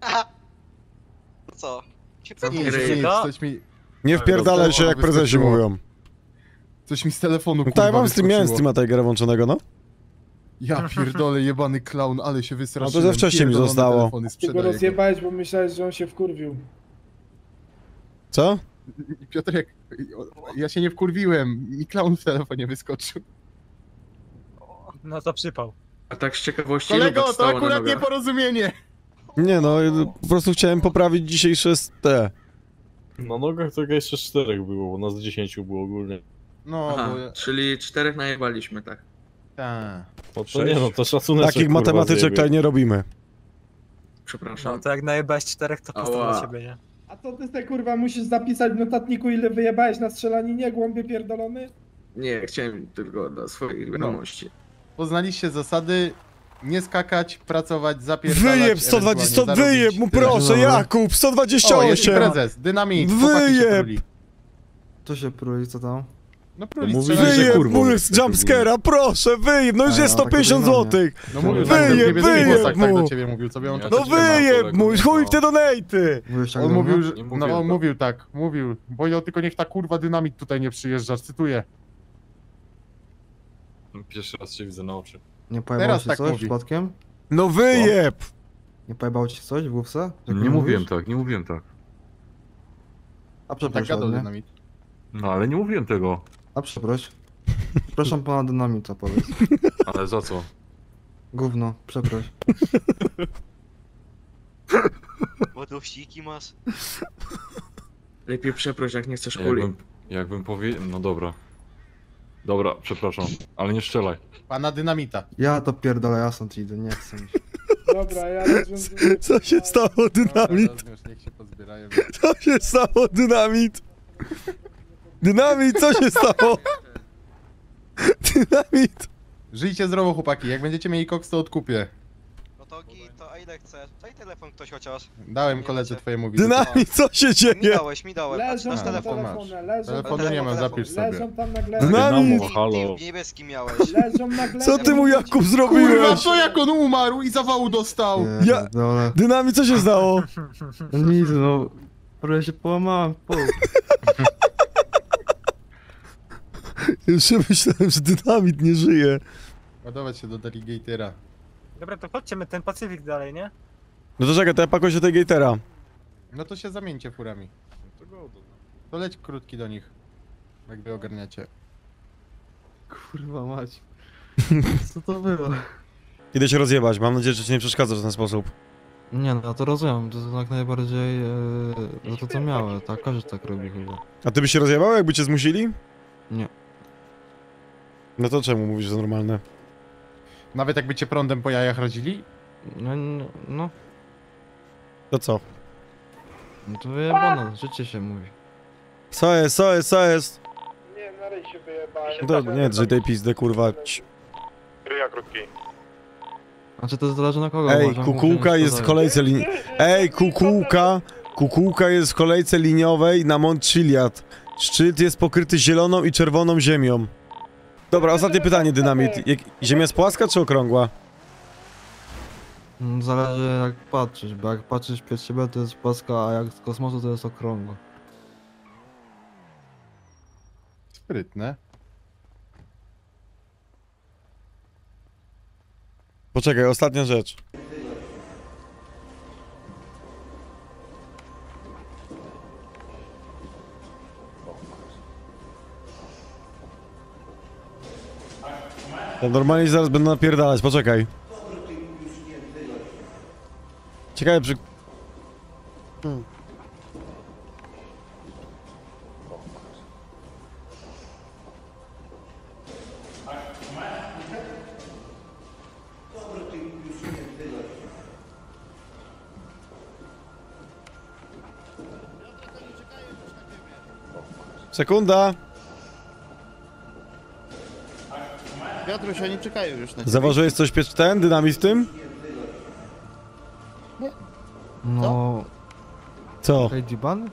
To co? Się Nic, pytam. nic, to? coś mi, Nie wpierdalaj się jak prezesi Wyskoczyło. mówią. coś mi z telefonu kurwa Tak, ja mam stream, miałem wyskoczyło. streama Tigera włączonego, no. Ja pierdolę, jebany clown, ale się No wystraszyłem. to ze wcześniej mi Pierdolone zostało. telefony, Ty go sprzedaję go. rozjebałeś, bo myślałeś, że on się wkurwił. Co? Piotrek, ja się nie wkurwiłem, mi clown w telefonie wyskoczył. No to przypał. A tak z ciekawości ilu Kolego, was to stało na akurat nogach? nieporozumienie. Nie no, po prostu chciałem poprawić dzisiejsze te. Na nogach to jeszcze czterech było, bo nas dziesięciu było ogólnie. No, Aha, bo... czyli czterech najebaliśmy, tak. Ta. No to nie no, to szacunek. Takich matematyczek tutaj nie robimy. Przepraszam. No to jak najebałeś czterech, to postaw Ała. na siebie, nie? A to ty te kurwa musisz zapisać w notatniku, ile wyjebałeś na strzelaninie, głąbie pierdolony? Nie, chciałem tylko dla swoich wiadomości. Poznaliście zasady, nie skakać, pracować, zapierdalać. Wyjeb sto dwadzieścia, sto, ewentualnie wyjeb mu zarobić. proszę, Dobra. Jakub, sto dwadzieścia O, jest osiem. prezes, dynamit, chłopaki się Wyjeb! pruli. To się pruje, co tam? No pruli, mówili, strzelali. że Wyjeb kurwą mu jest z jumpscare'a, proszę, wyjeb, no już A, jest no, sto pięćdziesiąt takie wyjebane. złotych. No mówił Wyjeb, tak, w niebieskich wyjeb włosach tak mu. do ciebie mówił, co by on Nie, tak No to cię wyjeb kolego, mu, chuj w te no. donaty. Mówiłeś tak On do mnie? mówił, że, Nie no mówiłem on tak. mówił tak, mówił, bo ja tylko niech ta kurwa dynamit tutaj nie przyjeżdża, cytuję. Pierwszy raz się widzę na oczy. Nie pojebało Teraz ci tak coś mówi. przypadkiem? No wyjeb. Nie pojebało ci coś w główce? Jak Nie to mówiłem mówisz? tak, nie mówiłem tak. A Tak przeproś gadał ładnie. dynamit. No ale nie mówiłem tego. A przeproś. Przepraszam pana dynamita, powiedz. Ale za co? Gówno, przeproś. Bo tu wściki masz? Lepiej przeproś, jak nie chcesz kuli. Jakbym, jakbym powiedział... No dobra. Dobra, przepraszam, ale nie strzelaj. Pana dynamita. Ja to pierdolę, ja stąd idę, nie chcę mi się. Dobra, ja rozwiązuję. Co się stało, dynamit? Dobra, niech się pozbierają. Co się stało, dynamit? Dynamit, co się stało? Dynamit. Żyjcie zdrowo chłopaki, jak będziecie mieli koks to odkupię. No to gi, to a ile chcesz? Daj telefon ktoś chociaż. Dałem koledze twojemu wizytę. Dynamit, co się Mi dzieje? dałeś, mi dałeś. Patrz, Leżą masz tam telefon. telefon. telefony, leżą Telefonu telefon, nie mam, telefon. zapisz sobie. Leżą tam na glebie. Dynamit. Dynamo, halo. Ty niebieski miałeś. Leżą na glebie. Co ty mu, Jakub, Kurwa, zrobiłeś? co jak on umarł i zawału dostał? Ja- Pierdolę. Dynamit, co się stało? Nic, no. Prawie się połamałem w pół. Już myślałem, że dynamit nie żyje. Ładować się do Delegatera. Dobra, to chodźcie my ten Pacyfik dalej, nie? No to czekaj, to ja pakuję się tej gatera. No to się zamieńcie furami. To leć krótki do nich. Jak wy ogarniacie. Kurwa mać. Co to było? Idę się rozjebać, mam nadzieję, że ci nie przeszkadza w ten sposób. Nie no, ja to rozumiem, to jest jak najbardziej e, to co miałe, tak, każdy tak robi chyba. A ty byś się rozjebał, jakby cię zmusili? Nie. No to czemu mówisz, że normalne? Nawet jakby cię prądem po jajach rodzili? No, no, no. To co? No to wyjebane, życie się mówi. Co jest, co jest, co jest? Nie, na ryj się wyjebałem. To nie, drzyj tej pizdy, kurwa. Ć. Ryja krótki. Znaczy to zależy na kogo Ej, uważam, kukułka musimy jest w się kolejce lin... Ej, kukułka! Kukułka jest w kolejce liniowej na Mont Chiliad. Szczyt jest pokryty zieloną i czerwoną ziemią. Dobra, ostatnie pytanie, Dynamit. Jak... Ziemia jest płaska czy okrągła? Mm, Zależy jak patrzysz, bo jak patrzysz przed siebie to jest płaska, a jak z kosmosu to jest okrągła. Sprytne. Poczekaj, ostatnia rzecz. Ja normalnie zaraz będę napierdalać, poczekaj. Ciekawe przy... Hmm. Sekunda. Piotruś, oni czekają już na ciebie. Zauważyłeś coś piecz ten, dynamit w tym? No... Co? Lady Ban?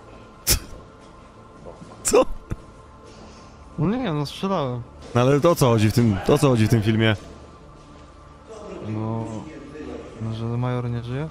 Co? No nie, no strzelałem. No ale to o co chodzi w tym, to o co chodzi w tym filmie? No... no że major nie żyje?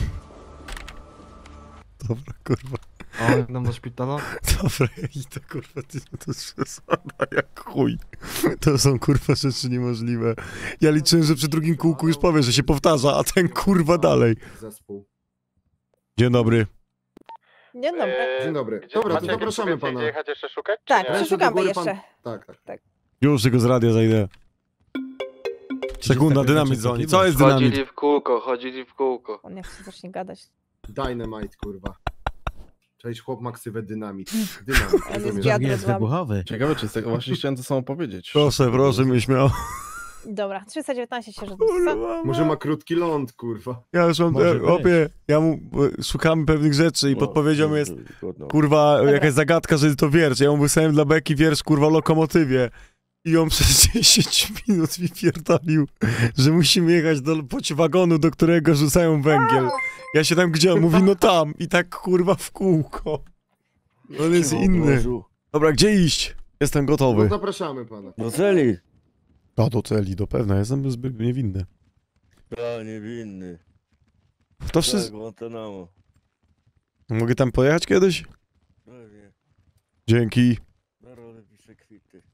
Dobra, kurwa. A on idą do szpitala? Dobra, ja idę, kurwa, ty, to jest przesada jak chuj. To są, kurwa, rzeczy niemożliwe. Ja liczyłem, że przy drugim kółku już powie, że się powtarza, a ten, kurwa, dalej. Zespół. Dzień dobry. Dzień dobry. Dzień dobry. Dobra, to zapraszamy pana. Jechać jeszcze szukać? czy Tak, nie? przeszukamy do góry pan- jeszcze. Tak, tak. Już tylko z radia zajdę. Sekunda, dynamit dzwoni. Co jest dynamit? Chodzili w kółko, chodzili w kółko. On jak się zacznie gadać. Dynamite, kurwa. Cześć, chłop ma ksywę dynamit. Dynamit, On jest rozumiesz? wiatr z wam. Ciekawe, czy z tego właśnie chciałem to samo powiedzieć. Proszę, proszę, mnie śmiał. Dobra, trzysta dziewiętnaście się Może ma krótki ląd, kurwa. Ja już mam, Może ja, być. opie, ja mu, e, szukamy pewnych rzeczy i podpowiedzią jest, kurwa, Dobra. jakaś zagadka, że to wiersz. Ja mu wysłałem dla Beki wiersz, kurwa, o lokomotywie. I on przez dziesięć minut mi pierdolił, że musimy jechać do wagonu, do którego rzucają węgiel. Ja się tam gdzie? On mówi, no tam. I tak, kurwa, w kółko. On jest inny. Dobra, gdzie iść? Jestem No gotowy. zapraszamy pana. Do celi. A do celi, do pewna, jestem zbyt niewinny. Ja niewinny. To wszystko. Tak, Guantanamo. Mogę tam pojechać kiedyś? Pewnie. Dzięki. Na rolę piszę kwity.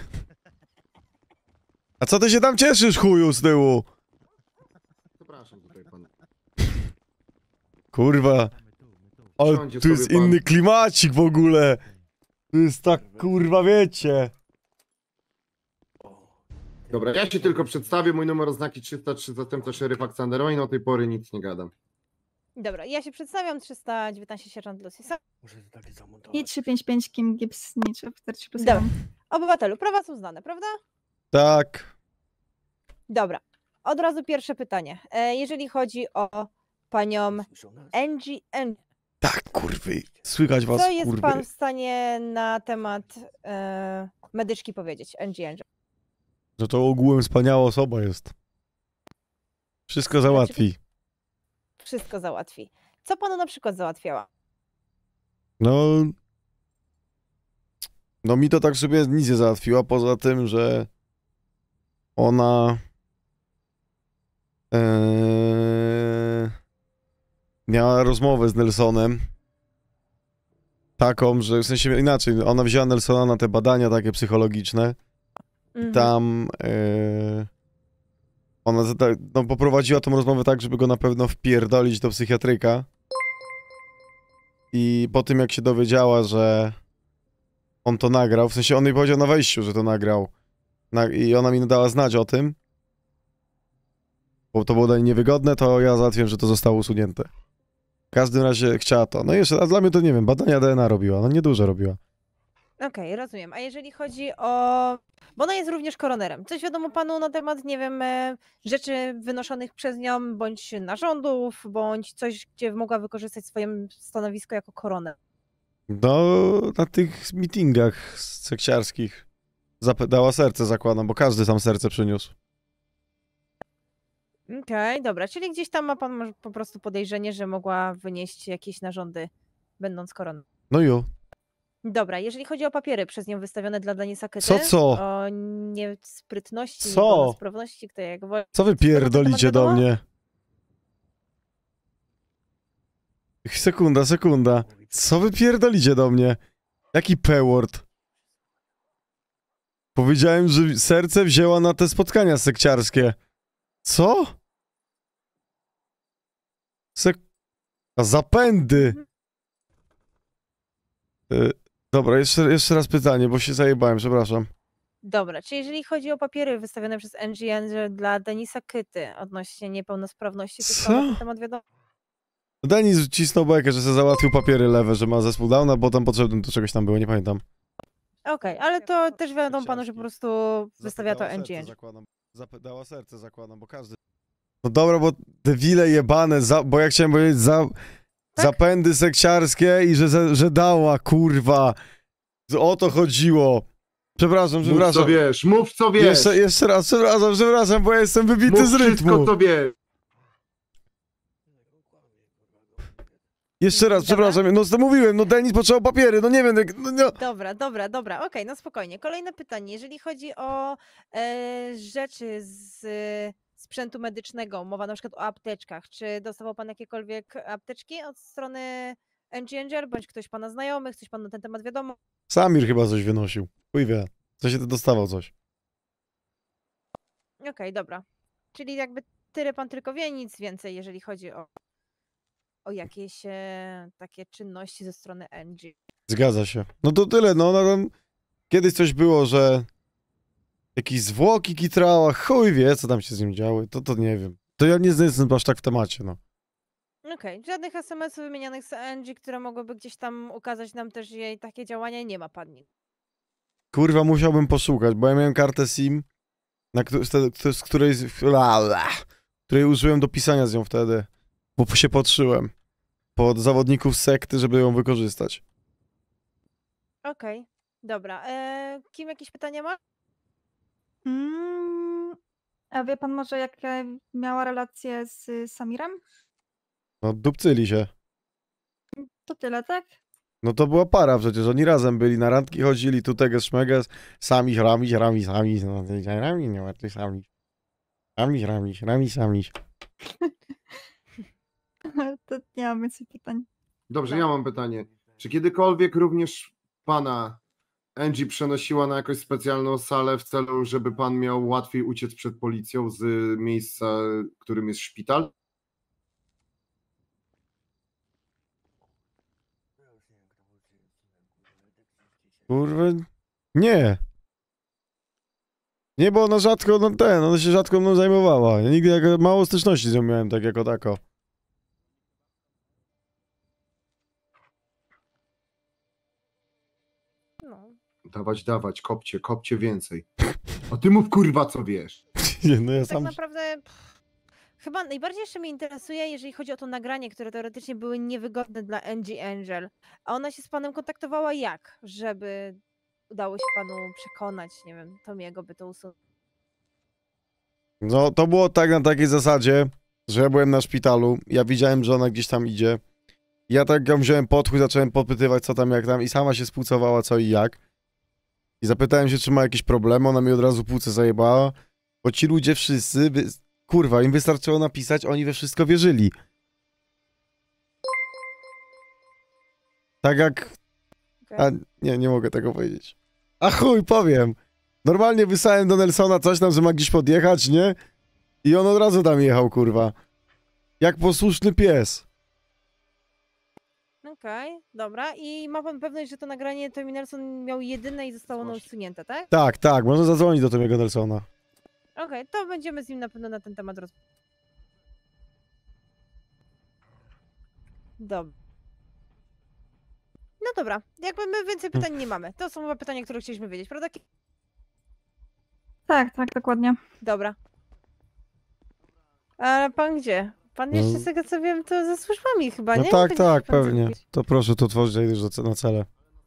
A co ty się tam cieszysz, chuju, z tyłu? Zapraszam tutaj pana. Kurwa. Ale Siądzie tu jest sobie pan. inny klimacik w ogóle. Tu jest tak, kurwa, wiecie. Dobra, ja się tylko przedstawię. Mój numer oznaki trzysta trzy, zastępca szeryfa Xanderowa i do tej pory nic nie gadam. Dobra, ja się przedstawiam, trzysta dziewiętnaście sierżant Lucy. I trzysta pięćdziesiąt pięć Kim Gibbs Niczy czterdzieści plus Dobra. jeden. Obywatelu, prawa są znane, prawda? Tak. Dobra. Od razu pierwsze pytanie. E, jeżeli chodzi o panią Angie, Angie, Tak, kurwy. Słychać was, co jest kurwy. pan w stanie na temat e, medyczki powiedzieć? Angie, Angie. Że to ogółem wspaniała osoba jest. Wszystko załatwi. Wszystko załatwi. Co panu na przykład załatwiała? No... No mi to tak sobie nic nie załatwiła, poza tym, że ona... Eee, miała rozmowę z Nelsonem. Taką, że w sensie inaczej, ona wzięła Nelsona na te badania takie psychologiczne. Mhm. I tam eee, ona zada- no, poprowadziła tą rozmowę tak, żeby go na pewno wpierdolić do psychiatryka. I po tym jak się dowiedziała, że on to nagrał, w sensie on jej powiedział na wejściu, że to nagrał, Na, I ona mi dała znać o tym. Bo to było dla niej niewygodne, to ja załatwiłem, że to zostało usunięte. W każdym razie chciała to. No i jeszcze, a dla mnie to nie wiem, badania D N A robiła, no nieduże robiła. Okej, rozumiem. A jeżeli chodzi o... Bo ona jest również koronerem. Coś wiadomo panu na temat, nie wiem, e, rzeczy wynoszonych przez nią, bądź narządów, bądź coś, gdzie mogła wykorzystać swoje stanowisko jako koroner? No, na tych meetingach sekciarskich dała serce, zakładam, bo każdy tam serce przyniósł. Okej, dobra, czyli gdzieś tam ma pan może po prostu podejrzenie, że mogła wynieść jakieś narządy, będąc koroną. No jo. Dobra, jeżeli chodzi o papiery przez nią wystawione dla Denisa Kyty, Co, co? o niesprytności, Co? niepełnosprawności, kto jak woli. Co wy pierdolicie do wiadomo? mnie? Sekunda, sekunda. Co wy pierdolicie do mnie? Jaki P-word? Powiedziałem, że serce wzięła na te spotkania sekciarskie. Co? Sek... A zapędy! Y, dobra, jeszcze, jeszcze raz pytanie, bo się zajebałem, przepraszam. Dobra, czy jeżeli chodzi o papiery wystawione przez N G N dla Denisa Kyty odnośnie niepełnosprawności, to Co? na ten temat wiadomo? Denis cisnął bekę, że sobie załatwił papiery lewe, że ma zespół Downa, bo tam potrzebnym do czegoś tam było, nie pamiętam. Okej, ale to też wiadomo panu, że po prostu wystawia to N G N. Dała serce, zakładam, bo każdy... No dobra, bo te wile jebane, za, bo ja chciałem powiedzieć za, Tak? zapędy sekciarskie i że, że, że dała, kurwa. O to chodziło. Przepraszam, Mów przepraszam. co wiesz, mów co wiesz. Jeszcze, jeszcze raz, przepraszam, przepraszam, bo ja jestem wybity Mów z rytmu. wszystko co wiesz. Jeszcze raz, przepraszam, no to mówiłem, no Denis potrzebował papiery, no nie wiem, jak- no, no. Dobra, dobra, dobra, okej, no spokojnie. Kolejne pytanie. Jeżeli chodzi o e, rzeczy z e, sprzętu medycznego, mowa na przykład o apteczkach, czy dostawał pan jakiekolwiek apteczki od strony N G Angel, bądź ktoś pana znajomych, coś panu na ten temat wiadomo? Samir chyba coś wynosił. Chuj wie, co się to dostawał coś. Okej, dobra. Czyli jakby tyle pan tylko wie, nic więcej, jeżeli chodzi o, o jakieś e, takie czynności ze strony N G. Zgadza się. No to tyle, no, no tam kiedyś coś było, że jakieś zwłoki kitrała, chuj wie, co tam się z nim działy, to to nie wiem. To ja nie jestem aż tak w temacie, no. Okej, żadnych es em esów wymienianych z N G, które mogłyby gdzieś tam ukazać nam też jej takie działania, nie ma pan nic. Kurwa, musiałbym poszukać, bo ja miałem kartę SIM, na któ- z, z której, la, la, której użyłem do pisania z nią wtedy, bo się podszyłem pod zawodników sekty, żeby ją wykorzystać. Okej, dobra. E, kim jakieś pytania ma? Mm, a wie pan może, jakie miała relacje z Samirem? No, dupcyli się. To tyle, tak? No to była para przecież, oni razem byli, na randki chodzili, tu teges, szmeges, sami, ramiś, rami, sami, no, rami, nie ma, ty sami. Ramiś, ramiś, rami, sami. To nie mam więcej pytań. Dobrze, ja mam pytanie. Czy kiedykolwiek również pana Angie przenosiła na jakąś specjalną salę w celu, żeby pan miał łatwiej uciec przed policją z miejsca, którym jest szpital? Kurwa, nie. Nie, bo ona rzadko, no ten, ona się rzadko mną zajmowała. Ja nigdy jak, mało styczności z nią miałem, tak jako tako. No. Dawać, dawać, kopcie, kopcie więcej. A ty mów kurwa co wiesz. Nie, no ja Tak sam... naprawdę pff, chyba najbardziej jeszcze mnie interesuje, jeżeli chodzi o to nagranie, które teoretycznie były niewygodne dla N G Angel. A ona się z panem kontaktowała jak, żeby udało się panu przekonać, nie wiem, Tomiego, by to usunąć? No, to było tak na takiej zasadzie, że ja byłem na szpitalu, ja widziałem, że ona gdzieś tam idzie. Ja tak ją wziąłem pod chuj, zacząłem podpytywać co tam, jak tam i sama się spłucowała co i jak. I zapytałem się, czy ma jakieś problemy, ona mi od razu płuce zajebała, bo ci ludzie wszyscy, wy... kurwa, im wystarczyło napisać, oni we wszystko wierzyli. Tak jak... A, nie, nie mogę tego powiedzieć. A chuj, powiem. Normalnie wysłałem do Nelsona coś tam, że ma gdzieś podjechać, nie? I on od razu tam jechał, kurwa. Jak posłuszny pies. Okej, dobra. I ma pan pewność, że to nagranie Tommy Nelson miał jedyne i zostało ono usunięte, tak? Tak, tak, można zadzwonić do Tommy'ego Nelsona. Okej, to będziemy z nim na pewno na ten temat rozmawiać. Dobra. No dobra, jakby my więcej pytań nie mamy. To są chyba pytania, które chcieliśmy wiedzieć, prawda? Ki- Tak, tak, dokładnie. Dobra. A pan gdzie? Pan jeszcze No. z tego co wiem, to ze służbami chyba, No nie? tak, Będzie tak, pan pewnie. zrobić. To proszę, to tworzyć już do ce- na cele.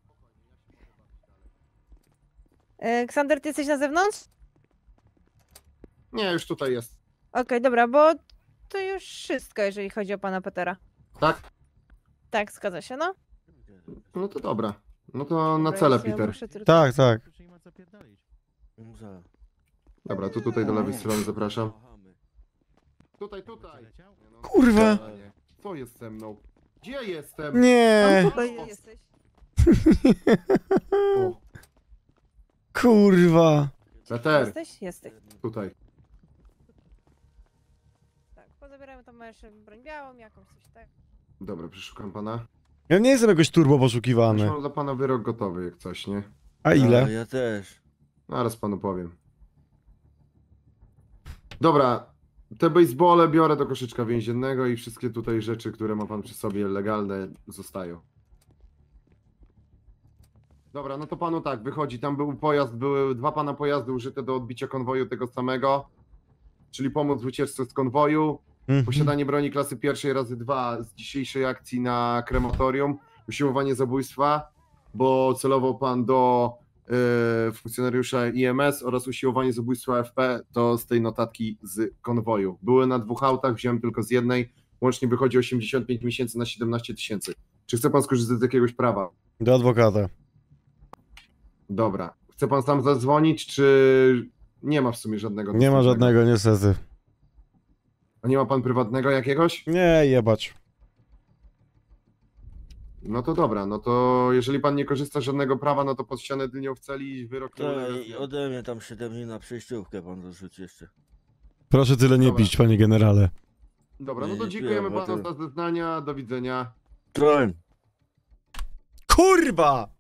E, Ksander, ty jesteś na zewnątrz? Nie, już tutaj jest. Okej, dobra, bo to już wszystko, jeżeli chodzi o pana Petera. Tak? Tak, zgadza się, no. No to dobra. No to na Dobra, cele, ja się Peter. muszę tylko- Tak, tak. Dobra, to tutaj do lewej strony zapraszam. Tutaj, tutaj. Nie no, Kurwa. nie. Co jest ze mną? Gdzie jestem? Nie. Tam tutaj jesteś. O, Kurwa. Peter, Jesteś? Jesteś. tutaj. Tak, pozabieramy tam jeszcze broń białą, jakąś coś, tak? Dobra, przeszukam pana. Ja nie jestem jakoś turbo poszukiwany. Już mam dla pana wyrok gotowy, jak coś, nie? A ile? Ja też. Zaraz panu powiem. Dobra, te basebole biorę do koszyczka więziennego i wszystkie tutaj rzeczy, które ma pan przy sobie legalne, zostają. Dobra, no to panu tak, wychodzi, tam był pojazd, były dwa pana pojazdy użyte do odbicia konwoju tego samego, czyli pomóc w ucieczce z konwoju, Mhm. posiadanie broni klasy pierwszej razy dwa z dzisiejszej akcji na krematorium, usiłowanie zabójstwa, bo celował pan do y, funkcjonariusza I M S oraz usiłowanie zabójstwa F P, to z tej notatki z konwoju. Były na dwóch autach, wziąłem tylko z jednej, łącznie wychodzi osiemdziesiąt pięć miesięcy na siedemnaście tysięcy. Czy chce pan skorzystać z jakiegoś prawa? Do adwokata. Dobra. Chce pan sam zadzwonić, czy nie ma w sumie żadnego? Nie ma dostępnego? żadnego, niestety. A nie ma pan prywatnego jakiegoś? Nie, jebać. No to dobra, no to jeżeli pan nie korzysta z żadnego prawa, no to pod ścianę dylnią w celi i wyrok nie ulega To zmianie. ode mnie tam siedem dni na przejściówkę pan dorzuci jeszcze. Proszę tyle nie Dobra. pić, panie generale. Dobra, no to Nie, dziękujemy dziękuję, panu bo za zeznania, do widzenia. Troń. Kurwa!